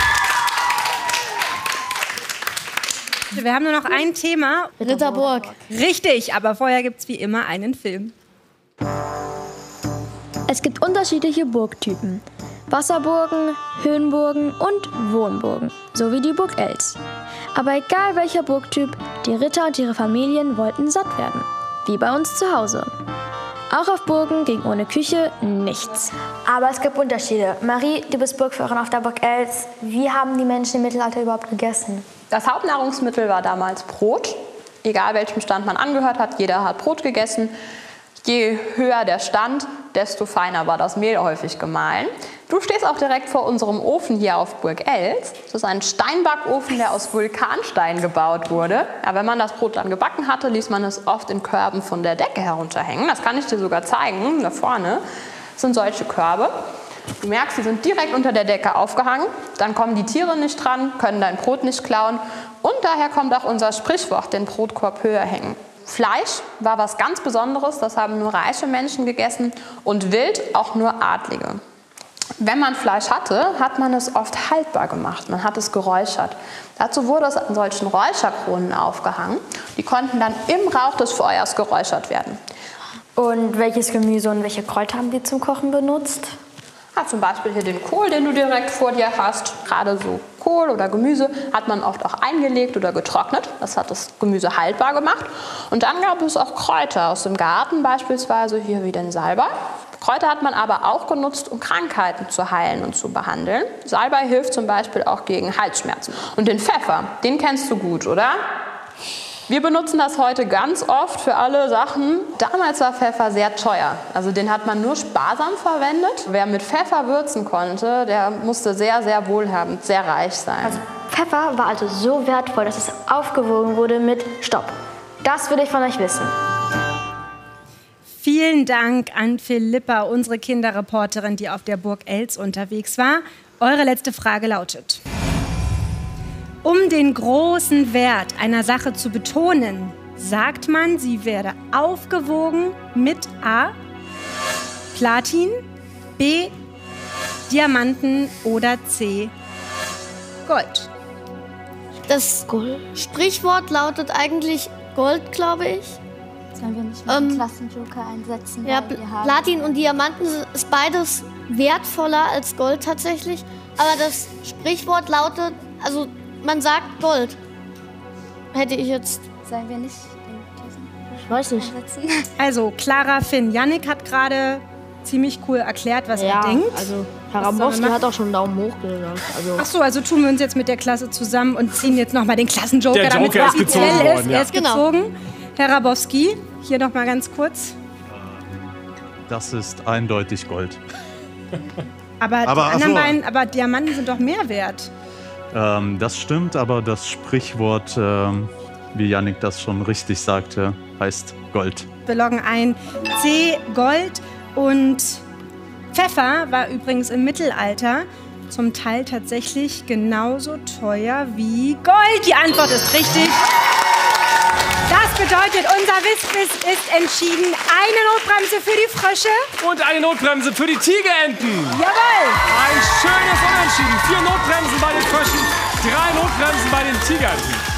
Wir haben nur noch ein Thema. Ritterburg. Richtig, aber vorher gibt es wie immer einen Film. Es gibt unterschiedliche Burgtypen. Wasserburgen, Höhenburgen und Wohnburgen, sowie die Burg Els. Aber egal welcher Burgtyp, die Ritter und ihre Familien wollten satt werden. Wie bei uns zu Hause. Auch auf Burgen ging ohne Küche nichts. Aber es gibt Unterschiede. Marie, du bist Burgführerin auf der Burg Els. Wie haben die Menschen im Mittelalter überhaupt gegessen? Das Hauptnahrungsmittel war damals Brot. Egal welchem Stand man angehört hat, jeder hat Brot gegessen. Je höher der Stand, desto feiner war das Mehl häufig gemahlen. Du stehst auch direkt vor unserem Ofen hier auf Burg Els. Das ist ein Steinbackofen, der aus Vulkanstein gebaut wurde. Ja, wenn man das Brot dann gebacken hatte, ließ man es oft in Körben von der Decke herunterhängen. Das kann ich dir sogar zeigen, da vorne sind solche Körbe. Du merkst, sie sind direkt unter der Decke aufgehangen. Dann kommen die Tiere nicht dran, können dein Brot nicht klauen. Und daher kommt auch unser Sprichwort, den Brotkorb höher hängen. Fleisch war was ganz Besonderes, das haben nur reiche Menschen gegessen und Wild auch nur Adlige. Wenn man Fleisch hatte, hat man es oft haltbar gemacht, man hat es geräuchert. Dazu wurde es an solchen Räucherkronen aufgehangen, die konnten dann im Rauch des Feuers geräuchert werden. Und welches Gemüse und welche Kräuter haben die zum Kochen benutzt? Ja, zum Beispiel hier den Kohl, den du direkt vor dir hast. Gerade so Kohl oder Gemüse hat man oft auch eingelegt oder getrocknet. Das hat das Gemüse haltbar gemacht. Und dann gab es auch Kräuter aus dem Garten, beispielsweise hier wie den Salbei. Kräuter hat man aber auch genutzt, um Krankheiten zu heilen und zu behandeln. Salbei hilft zum Beispiel auch gegen Halsschmerzen. Und den Pfeffer, den kennst du gut, oder? Wir benutzen das heute ganz oft für alle Sachen. Damals war Pfeffer sehr teuer. Also den hat man nur sparsam verwendet. Wer mit Pfeffer würzen konnte, der musste sehr, sehr wohlhabend, sehr reich sein. Also Pfeffer war also so wertvoll, dass es aufgewogen wurde mit Stopp. Das will ich von euch wissen. Vielen Dank an Philippa, unsere Kinderreporterin, die auf der Burg Els unterwegs war. Eure letzte Frage lautet: Um den großen Wert einer Sache zu betonen, sagt man, sie werde aufgewogen mit A. Platin, B. Diamanten oder C. Gold. Das Sprichwort lautet eigentlich Gold, glaube ich. Sollen wir nicht mal Ähm, einen Klassenjoker einsetzen? Ja, weil Pl- wir haben- Platin und Diamanten ist beides wertvoller als Gold tatsächlich. Aber das Sprichwort lautet, also man sagt Gold. Hätte ich jetzt. Sollen wir nicht Ich weiß nicht. Also, Clara, Finn, Yannick hat gerade ziemlich cool erklärt, was er denkt. Also Was Herr sollen wir Rambowski machen? hat auch schon einen Daumen hoch gesagt. Also Ach so, also tun wir uns jetzt mit der Klasse zusammen und ziehen jetzt noch mal den Klassenjoker, Der damit Joker es ist gezogen offiziell ist. worden, Er ja. ist Genau. gezogen. Herr Rabowski, hier noch mal ganz kurz. Das ist eindeutig Gold. Aber, Aber, die ach anderen so. beiden, aber Diamanten sind doch mehr wert. Ähm, das stimmt, aber das Sprichwort, ähm, wie Yannick das schon richtig sagte, heißt Gold. Wir loggen ein C, Gold, und Pfeffer war übrigens im Mittelalter zum Teil tatsächlich genauso teuer wie Gold. Die Antwort ist richtig. Das bedeutet, unser Wissquiz ist entschieden. Eine Notbremse für die Frösche. Und eine Notbremse für die Tigerenten. Jawohl. Ein schönes Unentschieden. Vier Notbremsen bei den Fröschen, drei Notbremsen bei den Tigerenten.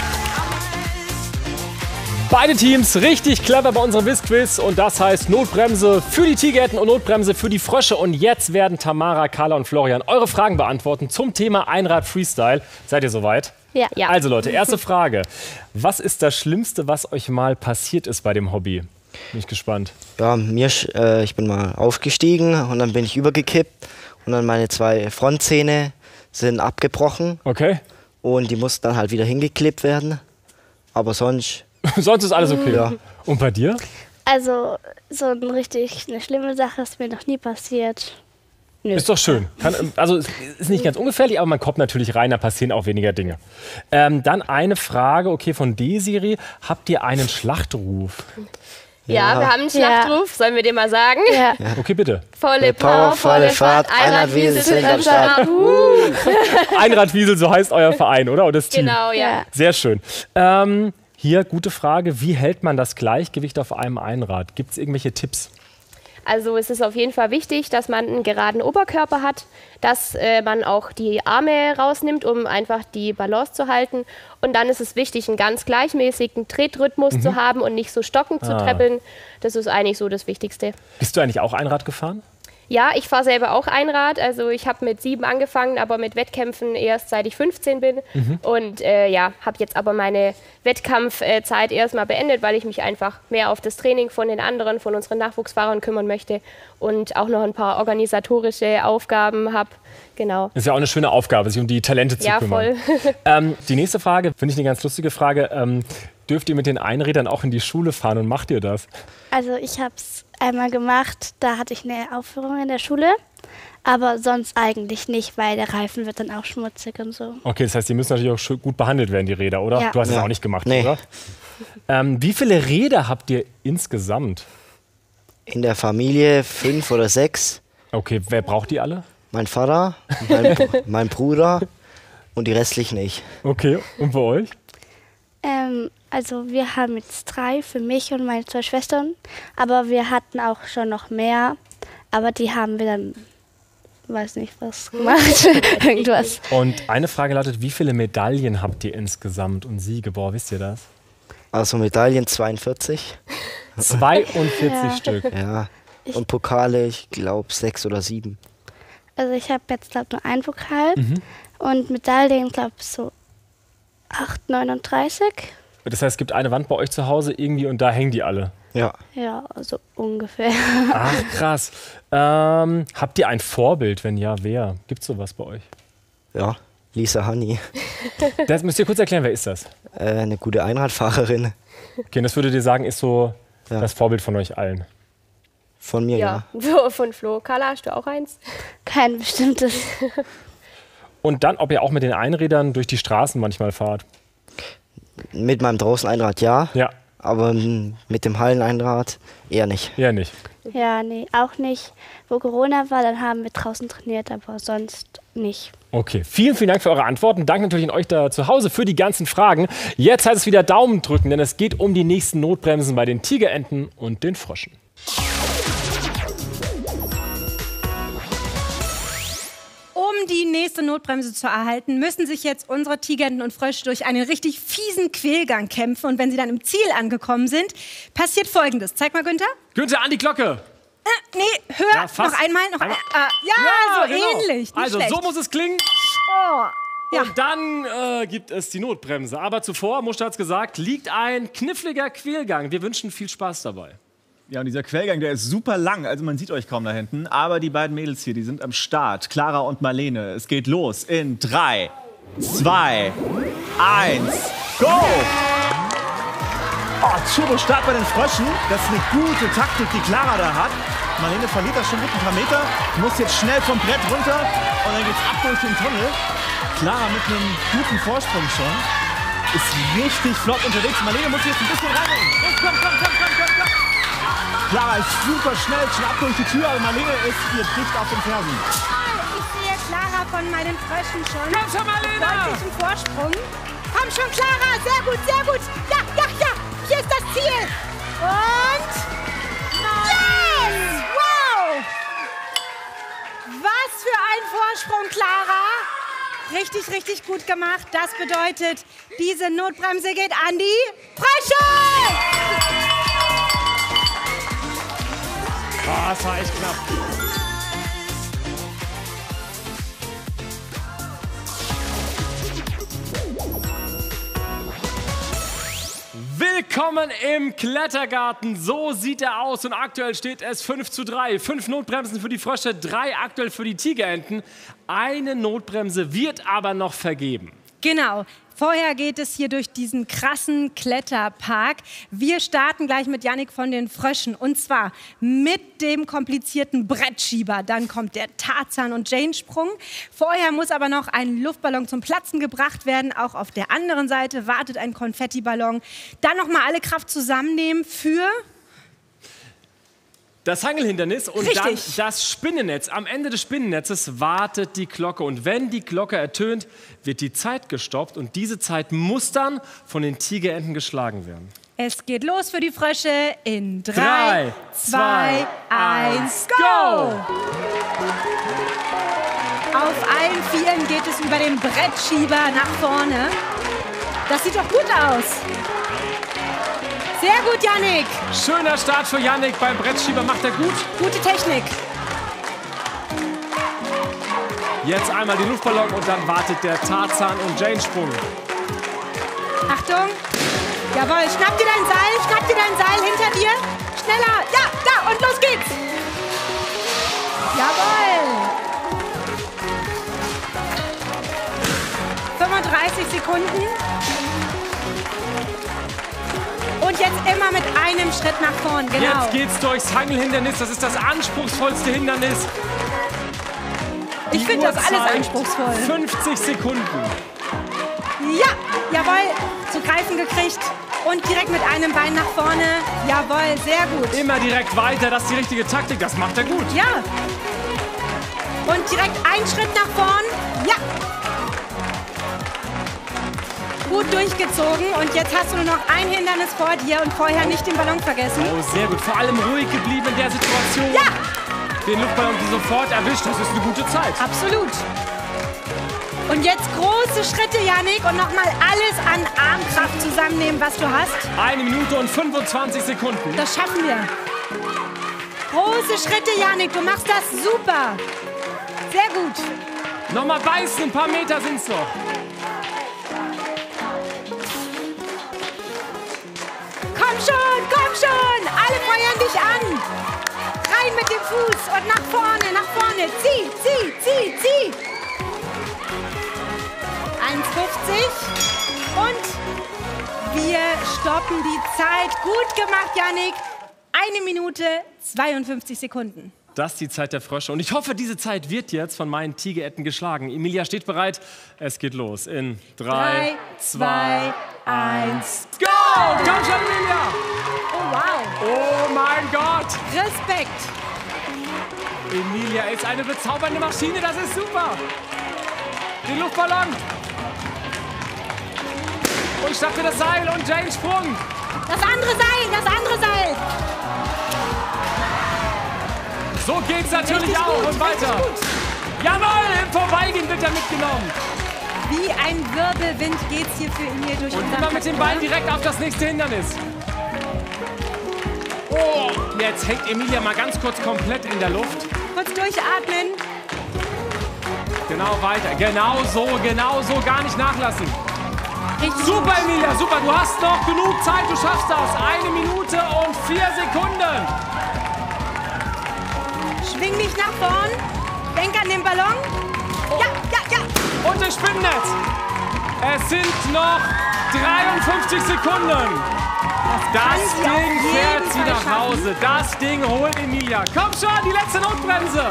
Beide Teams richtig clever bei unserem Wissquiz. Und das heißt Notbremse für die Tigerenten und Notbremse für die Frösche. Und jetzt werden Tamara, Carla und Florian eure Fragen beantworten zum Thema Einrad Freestyle. Seid ihr soweit? Ja. ja. Also Leute, erste Frage. Was ist das Schlimmste, was euch mal passiert ist bei dem Hobby? Bin ich gespannt. Ja, mir, sch- äh, ich bin mal aufgestiegen und dann bin ich übergekippt und dann meine zwei Frontzähne sind abgebrochen. Okay. Und die mussten dann halt wieder hingeklebt werden. Aber sonst... sonst ist alles okay. Ja. Und bei dir? Also, so ein richtig eine schlimme Sache ist mir noch nie passiert. Nö. Ist doch schön. Kann, also es ist nicht ganz ungefährlich, aber man kommt natürlich rein, da passieren auch weniger Dinge. Ähm, dann eine Frage, okay, von Desiree. Habt ihr einen Schlachtruf? Ja, wir haben einen Schlachtruf. Sollen wir den mal sagen? Ja. Okay, bitte. Volle Power, volle Fahrt, Einradwiesel sind am Start. Einradwiesel, so heißt euer Verein, oder? Und das Team. Genau, ja. Sehr schön. Ähm, Hier, gute Frage, wie hält man das Gleichgewicht auf einem Einrad? Gibt es irgendwelche Tipps? Also es ist auf jeden Fall wichtig, dass man einen geraden Oberkörper hat, dass äh, man auch die Arme rausnimmt, um einfach die Balance zu halten. Und dann ist es wichtig, einen ganz gleichmäßigen Tretrhythmus mhm. zu haben und nicht so stockend ah. zu treppeln. Das ist eigentlich so das Wichtigste. Bist du eigentlich auch Einrad gefahren? Ja, ich fahre selber auch Einrad. Also ich habe mit sieben angefangen, aber mit Wettkämpfen erst seit ich fünfzehn bin. Mhm. Und äh, ja, habe jetzt aber meine Wettkampfzeit erstmal beendet, weil ich mich einfach mehr auf das Training von den anderen, von unseren Nachwuchsfahrern kümmern möchte und auch noch ein paar organisatorische Aufgaben habe. Genau. Das ist ja auch eine schöne Aufgabe, sich um die Talente zu ja, kümmern. Voll. ähm, die nächste Frage, finde ich eine ganz lustige Frage. Ähm, dürft ihr mit den Einrädern auch in die Schule fahren und macht ihr das? Also ich habe es einmal gemacht, da hatte ich eine Aufführung in der Schule, aber sonst eigentlich nicht, weil der Reifen wird dann auch schmutzig und so. Okay, das heißt, die müssen natürlich auch gut behandelt werden, die Räder, oder? Ja. Du hast es Ja. auch nicht gemacht, Nee. oder? Ähm, wie viele Räder habt ihr insgesamt? In der Familie fünf oder sechs. Okay, wer braucht die alle? Mein Vater, mein, mein Bruder und die restlichen nicht. Okay, und bei euch? Ähm, also wir haben jetzt drei für mich und meine zwei Schwestern, aber wir hatten auch schon noch mehr, aber die haben wir dann, weiß nicht was gemacht, irgendwas. Und eine Frage lautet, wie viele Medaillen habt ihr insgesamt und Siege? Boah, wisst ihr das? Also Medaillen zweiundvierzig. zweiundvierzig Ja. Stück. Ja. Und Pokale, ich glaube sechs oder sieben. Also ich habe jetzt glaube nur einen Pokal Mhm. und Medaillen glaube so acht, neununddreißig. Das heißt, es gibt eine Wand bei euch zu Hause irgendwie und da hängen die alle? Ja. Ja, also ungefähr. Ach, krass. Ähm, habt ihr ein Vorbild? Wenn ja, wer? Gibt es sowas bei euch? Ja, Lisa Honey. Das müsst ihr kurz erklären, wer ist das? Äh, eine gute Einradfahrerin. Okay, und das würdet ihr sagen, ist so Ja. das Vorbild von euch allen? Von mir, ja. Ja, so, von Flo. Carla, hast du auch eins? Kein bestimmtes. Und dann, ob ihr auch mit den Einrädern durch die Straßen manchmal fahrt? Mit meinem Draußen-Einrad ja, Ja, aber mm, mit dem Halleneinrad eher nicht. eher nicht. Ja, nee, auch nicht. Wo Corona war, dann haben wir draußen trainiert, aber sonst nicht. Okay, vielen, vielen Dank für eure Antworten. Danke natürlich an euch da zu Hause für die ganzen Fragen. Jetzt heißt es wieder Daumen drücken, denn es geht um die nächsten Notbremsen bei den Tigerenten und den Fröschen. Um die nächste Notbremse zu erhalten, müssen sich jetzt unsere Tigerenten und Frösche durch einen richtig fiesen Quälgang kämpfen. Und wenn sie dann im Ziel angekommen sind, passiert Folgendes. Zeig mal, Günther. Günther, an die Glocke! Äh, nee, hör Ja, fast. noch einmal. Noch Einmal. Ein, äh, ja, so genau. ähnlich. Nicht Also, schlecht. so muss es klingen. Oh. Ja. Und dann äh, gibt es die Notbremse. Aber zuvor, Muster hat's gesagt, liegt ein kniffliger Quälgang. Wir wünschen viel Spaß dabei. Ja, und dieser Quellgang, der ist super lang, also man sieht euch kaum da hinten. Aber die beiden Mädels hier, die sind am Start. Clara und Marlene. Es geht los in drei, zwei, eins, go! Oh, Turbo-Start bei den Fröschen. Das ist eine gute Taktik, die Clara da hat. Marlene verliert da schon gut ein paar Meter, muss jetzt schnell vom Brett runter und dann geht's ab durch den Tunnel. Clara mit einem guten Vorsprung schon. Ist richtig flott unterwegs. Marlene muss jetzt ein bisschen rein. Los, komm, komm, komm, komm, komm, komm. Clara ist super schnell, schon ab durch die Tür, aber Marlene ist hier dicht auf den Fersen. Ich sehe Clara von meinen Fröschen schon. Komm schon, Marlene! Deutlichen Vorsprung. Komm schon, Clara. Sehr gut, sehr gut. Ja, ja, ja. Hier ist das Ziel. Und... Yes! Wow! Was für ein Vorsprung, Clara. Richtig, richtig gut gemacht. Das bedeutet, diese Notbremse geht an die Frösche! Ah, das war echt knapp. Willkommen im Klettergarten. So sieht er aus und aktuell steht es fünf zu drei. Fünf Notbremsen für die Frösche, drei aktuell für die Tigerenten. Eine Notbremse wird aber noch vergeben. Genau. Vorher geht es hier durch diesen krassen Kletterpark. Wir starten gleich mit Jannik von den Fröschen und zwar mit dem komplizierten Brettschieber. Dann kommt der Tarzan- und Jane-Sprung. Vorher muss aber noch ein Luftballon zum Platzen gebracht werden. Auch auf der anderen Seite wartet ein Konfettiballon. Dann noch mal alle Kraft zusammennehmen für... Das Hangelhindernis und Richtig. dann das Spinnennetz. Am Ende des Spinnennetzes wartet die Glocke. Und wenn die Glocke ertönt, wird die Zeit gestoppt. Und diese Zeit muss dann von den Tigerenten geschlagen werden. Es geht los für die Frösche in drei, Drei, zwei, eins, go! Auf allen Vieren geht es über den Brettschieber nach vorne. Das sieht doch gut aus. Sehr gut, Yannick. Schöner Start für Yannick beim Brettschieber. Macht er gut. Gute Technik. Jetzt einmal die Luftballon und dann wartet der Tarzan- und Jane-Sprung. Achtung. Jawohl, schnapp dir dein Seil, schnapp dir dein Seil hinter dir. Schneller. Ja, da und los geht's. Jawohl. fünfunddreißig Sekunden. Und jetzt immer mit einem Schritt nach vorn, genau. Jetzt geht's durchs Hangelhindernis. Das ist das anspruchsvollste Hindernis. Ich finde das alles anspruchsvoll. fünfzig Sekunden. Ja, jawohl, zu greifen gekriegt. Und direkt mit einem Bein nach vorne. Jawohl, sehr gut. Immer direkt weiter, das ist die richtige Taktik. Das macht er gut. Ja. Und direkt einen Schritt nach vorn. Ja. Gut durchgezogen. Und jetzt hast du nur noch ein Hindernis vor dir und vorher nicht den Ballon vergessen. Oh, sehr gut. Vor allem ruhig geblieben in der Situation. Ja. Den Luftballon sofort erwischt. Das ist eine gute Zeit. Absolut. Und jetzt große Schritte, Yannick, und nochmal alles an Armkraft zusammennehmen, was du hast. Eine Minute und fünfundzwanzig Sekunden. Das schaffen wir. Große Schritte, Yannick, du machst das super. Sehr gut. Nochmal beißen, ein paar Meter sind's noch. Komm schon, komm schon. Alle feuern dich an. Rein mit dem Fuß und nach vorne, nach vorne. Zieh, zieh, zieh, zieh. eins fünfzig und wir stoppen die Zeit. Gut gemacht, Yannick. Eine Minute, zweiundfünfzig Sekunden. Das ist die Zeit der Frösche. Und ich hoffe, diese Zeit wird jetzt von meinen Tigeretten geschlagen. Emilia steht bereit. Es geht los in drei, zwei, eins, go! Komm schon, Emilia! Oh, wow. Oh mein Gott! Respekt. Emilia ist eine bezaubernde Maschine. Das ist super. Den Luftballon. Und schnapp dir das Seil und Jane Sprung. Das andere Seil, das andere Seil. So geht's natürlich Richtig auch gut, und weiter. Jawohl, im Vorbeigehen wird er mitgenommen. Wie ein Wirbelwind geht's hier für ihn hier durch Und unseren immer mit dem Bein direkt auf das nächste Hindernis. Oh, jetzt hängt Emilia mal ganz kurz komplett in der Luft. Kurz durchatmen. Genau weiter. Genau so, genau so. Gar nicht nachlassen. Richtig super, gut. Emilia, super. Du hast noch genug Zeit. Du schaffst das. Eine Minute und vier Sekunden. Schwing dich nach vorn. Denk an den Ballon. Ja, ja, ja. Und das Spinnennetz. Es sind noch dreiundfünfzig Sekunden. Das Ding fährt sie nach Hause. Das Ding holt Emilia. Komm schon, die letzte Notbremse.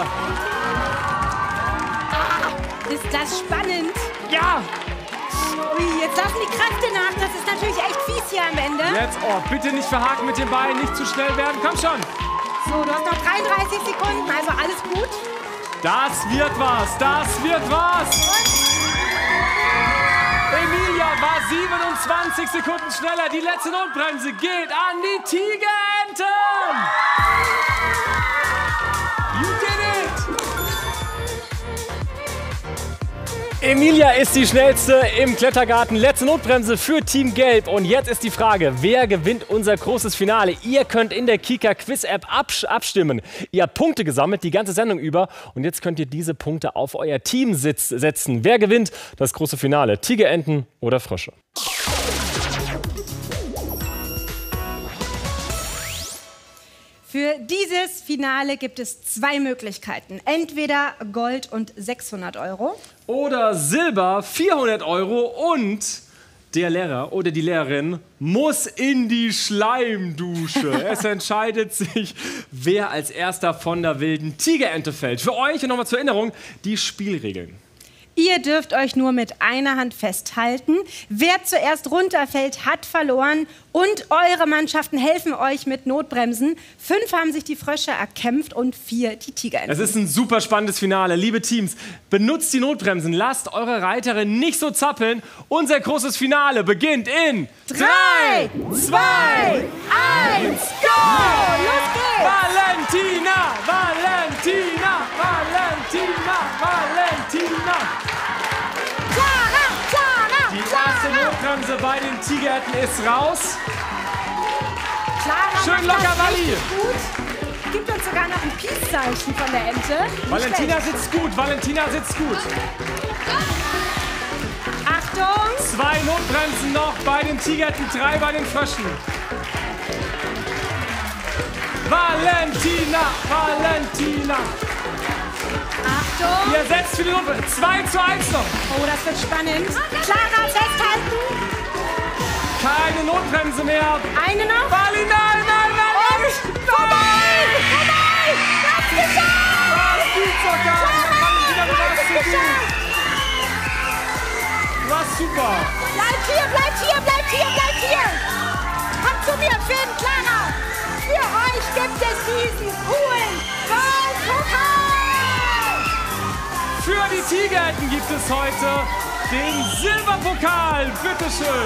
Ist das spannend? Ja. Ui, jetzt lassen die Kräfte nach. Das ist natürlich echt fies hier am Ende. Jetzt, oh, bitte nicht verhaken mit den Beinen, nicht zu schnell werden. Komm schon. So, du hast noch dreiunddreißig Sekunden, also alles gut. Das wird was, das wird was. Emilia war siebenundzwanzig Sekunden schneller. Die letzte Notbremse geht an die Tigerenten. You did it. Emilia ist die schnellste im Klettergarten. Letzte Notbremse für Team Gelb. Und jetzt ist die Frage, wer gewinnt unser großes Finale? Ihr könnt in der Kika Quiz App abs- abstimmen. Ihr habt Punkte gesammelt, die ganze Sendung über. Und jetzt könnt ihr diese Punkte auf euer Team sitz- setzen. Wer gewinnt das große Finale? Tigerenten oder Frösche? Für dieses Finale gibt es zwei Möglichkeiten. Entweder Gold und sechshundert Euro. Oder Silber, vierhundert Euro und der Lehrer oder die Lehrerin muss in die Schleimdusche. Es entscheidet sich, wer als erster von der wilden Tigerente fällt. Für euch, und nochmal zur Erinnerung, die Spielregeln. Ihr dürft euch nur mit einer Hand festhalten. Wer zuerst runterfällt, hat verloren. Und eure Mannschaften helfen euch mit Notbremsen. Fünf haben sich die Frösche erkämpft und vier die Tigerenten. Es ist ein super spannendes Finale. Liebe Teams, benutzt die Notbremsen. Lasst eure Reiterin nicht so zappeln. Unser großes Finale beginnt in drei, zwei, eins, go! Los geht's! Valentina! Valentina! Valentina! Valentina! Clara! Clara! Die erste Notbremse bei den Tigerenten ist raus. Clara Schön macht locker, das Wally. richtig gut. Gibt uns sogar noch ein Peace-Zeichen von der Ente. Nicht Valentina schlecht. sitzt gut. Valentina sitzt gut. Achtung! Zwei Notbremsen noch bei den Tigerenten, drei bei den Fröschen. Valentina! Valentina! Achtung! Ihr setzt für die Notbremse. zwei zu eins noch. Oh, das wird spannend. Clara, festhalten! Keine Notbremse mehr. Eine noch? Wally, nein, nein, nein! Und vorbei! Vorbei! Das geschafft! Das gibt's doch gar nicht. Valentina, du warst so gut. Du warst super. Bleibt hier, bleibt hier, bleibt hier, bleibt hier! Kommt zu mir, Finn, Clara! Für euch gibt es diesen coolen Goldpokal! Für die Tigerenten gibt es heute den Silberpokal. Bitteschön.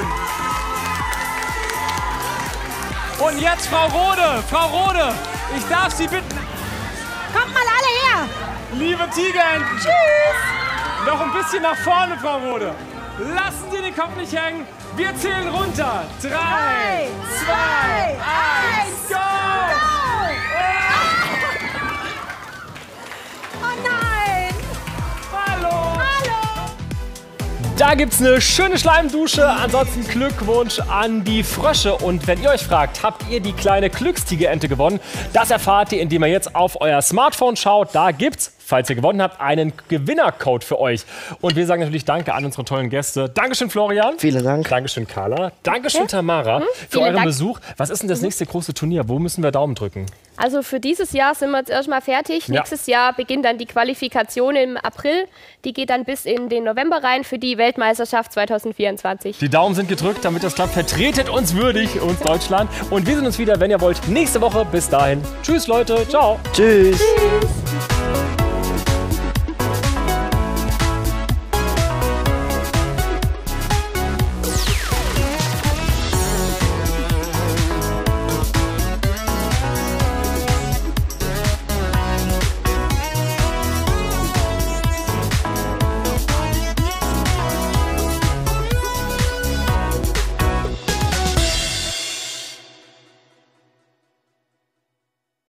Und jetzt Frau Rode. Frau Rode, ich darf Sie bitten. Kommt mal alle her! Liebe Tigerenten. Tschüss! Noch ein bisschen nach vorne, Frau Rode. Lassen Sie den Kopf nicht hängen. Wir zählen runter. Drei, Drei zwei, eins, go! Oh nein! Hallo! Hallo! Da gibt's eine schöne Schleimdusche. Ansonsten Glückwunsch an die Frösche. Und wenn ihr euch fragt, habt ihr die kleine Glückstigerente gewonnen? Das erfahrt ihr, indem ihr jetzt auf euer Smartphone schaut. Da gibt's, falls ihr gewonnen habt, einen Gewinnercode für euch. Und wir sagen natürlich Danke an unsere tollen Gäste. Dankeschön, Florian. Vielen Dank. Dankeschön, Carla. Dankeschön, okay. Tamara, Mhm. für Vielen euren Dank. Besuch. Was ist denn das nächste große Turnier? Wo müssen wir Daumen drücken? Also für dieses Jahr sind wir jetzt erstmal fertig. Ja. Nächstes Jahr beginnt dann die Qualifikation im April. Die geht dann bis in den November rein für die Weltmeisterschaft zwanzig vierundzwanzig. Die Daumen sind gedrückt, damit das klappt. Vertretet uns würdig, uns Deutschland. Und wir sehen uns wieder, wenn ihr wollt, nächste Woche. Bis dahin. Tschüss, Leute. Ciao. Tschüss. Tschüss.